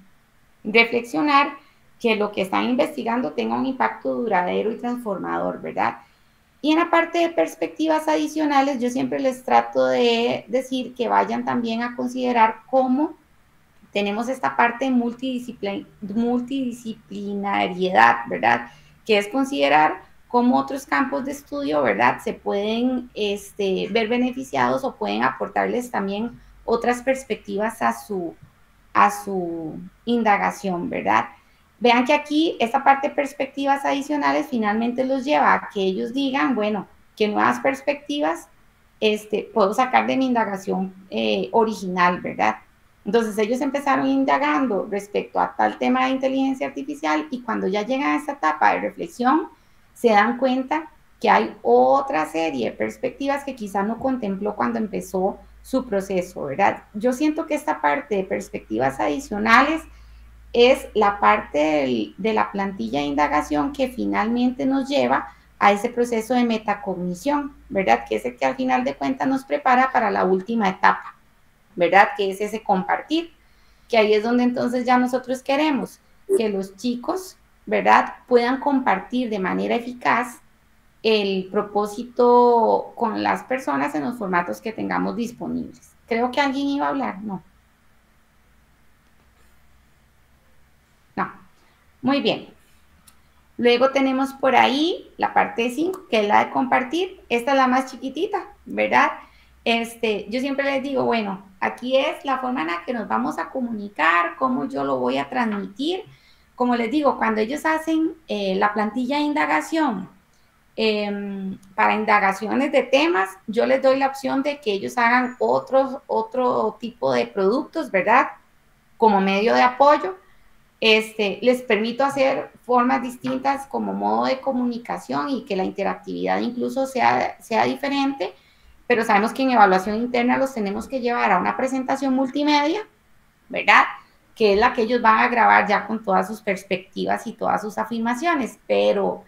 reflexionar que lo que están investigando tenga un impacto duradero y transformador, ¿verdad? Y en la parte de perspectivas adicionales, yo siempre les trato de decir que vayan también a considerar cómo tenemos esta parte de multidisciplin multidisciplinariedad, ¿verdad? Que es considerar cómo otros campos de estudio, ¿verdad? Se pueden este, ver beneficiados o pueden aportarles también otras perspectivas a su, a su indagación, ¿verdad? Vean que aquí esta parte de perspectivas adicionales finalmente los lleva a que ellos digan, bueno, qué nuevas perspectivas este, puedo sacar de mi indagación eh, original, ¿verdad? Entonces ellos empezaron indagando respecto a tal tema de inteligencia artificial y cuando ya llegan a esta etapa de reflexión, se dan cuenta que hay otra serie de perspectivas que quizá no contempló cuando empezó su proceso, ¿verdad? Yo siento que esta parte de perspectivas adicionales es la parte del, de la plantilla de indagación que finalmente nos lleva a ese proceso de metacognición, ¿verdad? Que es el que al final de cuentas nos prepara para la última etapa, ¿verdad? Que es ese compartir, que ahí es donde entonces ya nosotros queremos que los chicos, ¿verdad? Puedan compartir de manera eficaz el propósito con las personas en los formatos que tengamos disponibles. Creo que alguien iba a hablar, no. No. Muy bien. Luego tenemos por ahí la parte cinco, que es la de compartir. Esta es la más chiquitita, ¿verdad? Este, yo siempre les digo, bueno, aquí es la forma en la que nos vamos a comunicar, cómo yo lo voy a transmitir. Como les digo, cuando ellos hacen eh, la plantilla de indagación eh, para indagaciones de temas, yo les doy la opción de que ellos hagan otros, otro tipo de productos, ¿verdad? Como medio de apoyo. Este, les permito hacer formas distintas como modo de comunicación y que la interactividad incluso sea, sea diferente, pero sabemos que en evaluación interna los tenemos que llevar a una presentación multimedia, ¿verdad? Que es la que ellos van a grabar ya con todas sus perspectivas y todas sus afirmaciones, pero,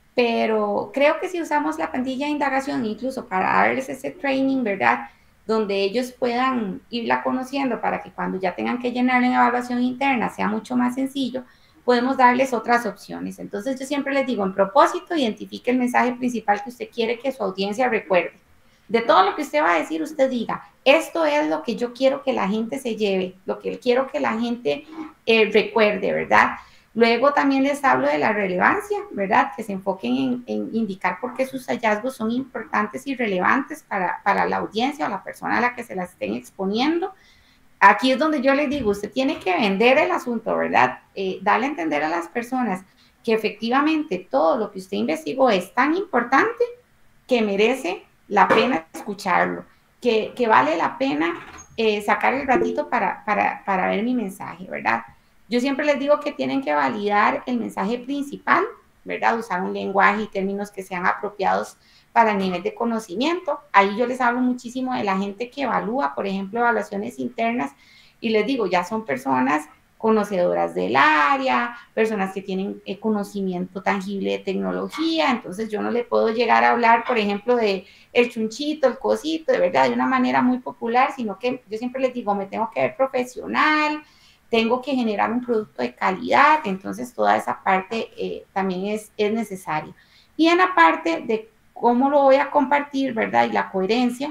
pero creo que si usamos la plantilla de indagación incluso para darles ese training, ¿verdad? Donde ellos puedan irla conociendo para que cuando ya tengan que llenar en evaluación interna sea mucho más sencillo, podemos darles otras opciones. Entonces yo siempre les digo, en propósito, identifique el mensaje principal que usted quiere que su audiencia recuerde. De todo lo que usted va a decir, usted diga, esto es lo que yo quiero que la gente se lleve, lo que quiero que la gente eh, recuerde, ¿verdad? Luego también les hablo de la relevancia, ¿verdad? Que se enfoquen en, en indicar por qué sus hallazgos son importantes y relevantes para, para la audiencia o la persona a la que se las estén exponiendo. Aquí es donde yo les digo, usted tiene que vender el asunto, ¿verdad? Eh, darle a entender a las personas que efectivamente todo lo que usted investigó es tan importante que merece la pena escucharlo, que, que vale la pena eh, sacar el ratito para, para, para ver mi mensaje, ¿verdad? Yo siempre les digo que tienen que validar el mensaje principal, ¿verdad? Usar un lenguaje y términos que sean apropiados para el nivel de conocimiento. Ahí yo les hablo muchísimo de la gente que evalúa, por ejemplo, evaluaciones internas, y les digo, ya son personas conocedoras del área, personas que tienen eh, conocimiento tangible de tecnología, entonces yo no le puedo llegar a hablar, por ejemplo, de el chunchito, el cosito, de verdad, de una manera muy popular, sino que yo siempre les digo, me tengo que ver profesional, tengo que generar un producto de calidad, entonces toda esa parte eh, también es, es necesaria. Y en la parte de cómo lo voy a compartir, ¿verdad? Y la coherencia,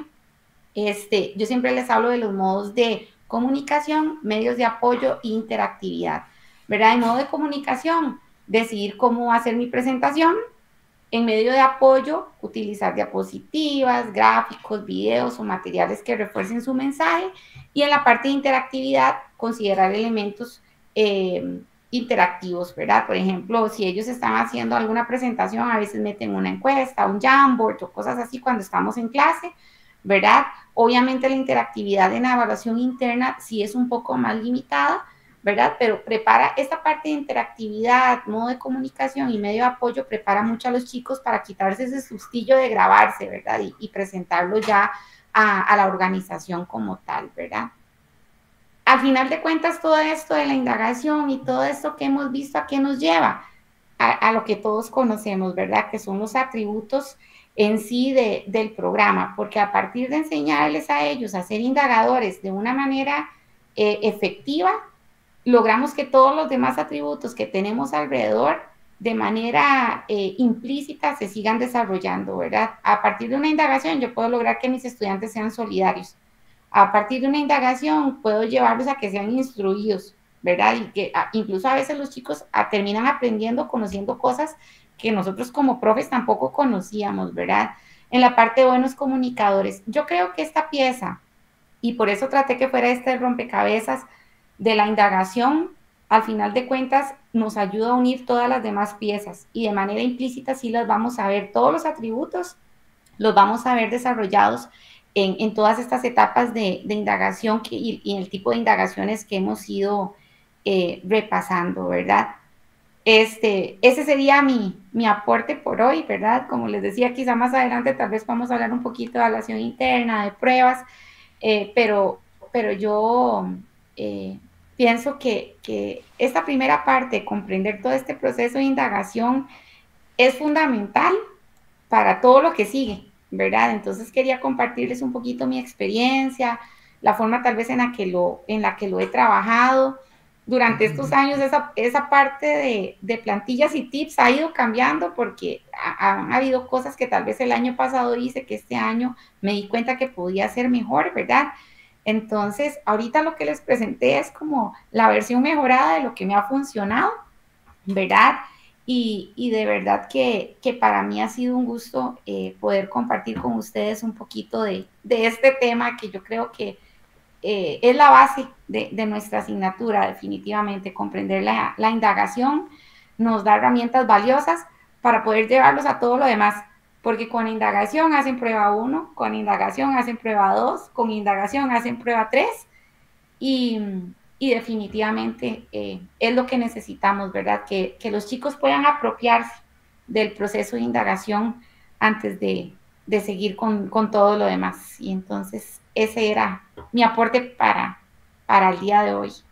este, yo siempre les hablo de los modos de comunicación, medios de apoyo e interactividad, ¿verdad? En modo de comunicación, decidir cómo hacer mi presentación. En medio de apoyo, utilizar diapositivas, gráficos, videos o materiales que refuercen su mensaje. Y en la parte de interactividad, considerar elementos eh, interactivos, ¿verdad? Por ejemplo, si ellos están haciendo alguna presentación, a veces meten una encuesta, un Jamboard o cosas así cuando estamos en clase, ¿verdad? Obviamente la interactividad en la evaluación interna sí es un poco más limitada, ¿verdad? Pero prepara esta parte de interactividad, modo de comunicación y medio de apoyo, prepara mucho a los chicos para quitarse ese sustillo de grabarse, ¿verdad? Y, y presentarlo ya a, a la organización como tal, ¿verdad? Al final de cuentas, todo esto de la indagación y todo esto que hemos visto, ¿a qué nos lleva? A, a lo que todos conocemos, ¿verdad? Que son los atributos en sí de, del programa, porque a partir de enseñarles a ellos a ser indagadores de una manera eh, efectiva, logramos que todos los demás atributos que tenemos alrededor de manera eh, implícita se sigan desarrollando, ¿verdad? A partir de una indagación yo puedo lograr que mis estudiantes sean solidarios. A partir de una indagación puedo llevarlos a que sean instruidos, ¿verdad? Y que a, incluso a veces los chicos a, terminan aprendiendo, conociendo cosas que nosotros como profes tampoco conocíamos, ¿verdad? En la parte de buenos comunicadores. Yo creo que esta pieza, y por eso traté que fuera este rompecabezas de la indagación, al final de cuentas nos ayuda a unir todas las demás piezas y de manera implícita sí las vamos a ver, todos los atributos los vamos a ver desarrollados en, en todas estas etapas de, de indagación que, y, y el tipo de indagaciones que hemos ido eh, repasando, ¿verdad? Este, ese sería mi, mi aporte por hoy, ¿verdad? Como les decía, quizá más adelante tal vez vamos a hablar un poquito de evaluación interna, de pruebas, eh, pero, pero yo eh, pienso que, que esta primera parte, comprender todo este proceso de indagación, es fundamental para todo lo que sigue, ¿verdad? Entonces quería compartirles un poquito mi experiencia, la forma tal vez en la que lo, en la que lo he trabajado. Durante estos años esa, esa parte de, de plantillas y tips ha ido cambiando porque ha, han habido cosas que tal vez el año pasado hice que este año me di cuenta que podía ser mejor, ¿verdad? Entonces, ahorita lo que les presenté es como la versión mejorada de lo que me ha funcionado, ¿verdad? Y, y de verdad que, que, para mí ha sido un gusto eh, poder compartir con ustedes un poquito de, de este tema que yo creo que eh, es la base de, de, nuestra asignatura, definitivamente. Comprender la, la indagación nos da herramientas valiosas para poder llevarlos a todo lo demás, porque con indagación hacen prueba uno, con indagación hacen prueba dos, con indagación hacen prueba tres, y, y definitivamente eh, es lo que necesitamos, ¿verdad? Que, que los chicos puedan apropiarse del proceso de indagación antes de, de seguir con, con todo lo demás. Y entonces ese era mi aporte para, para el día de hoy.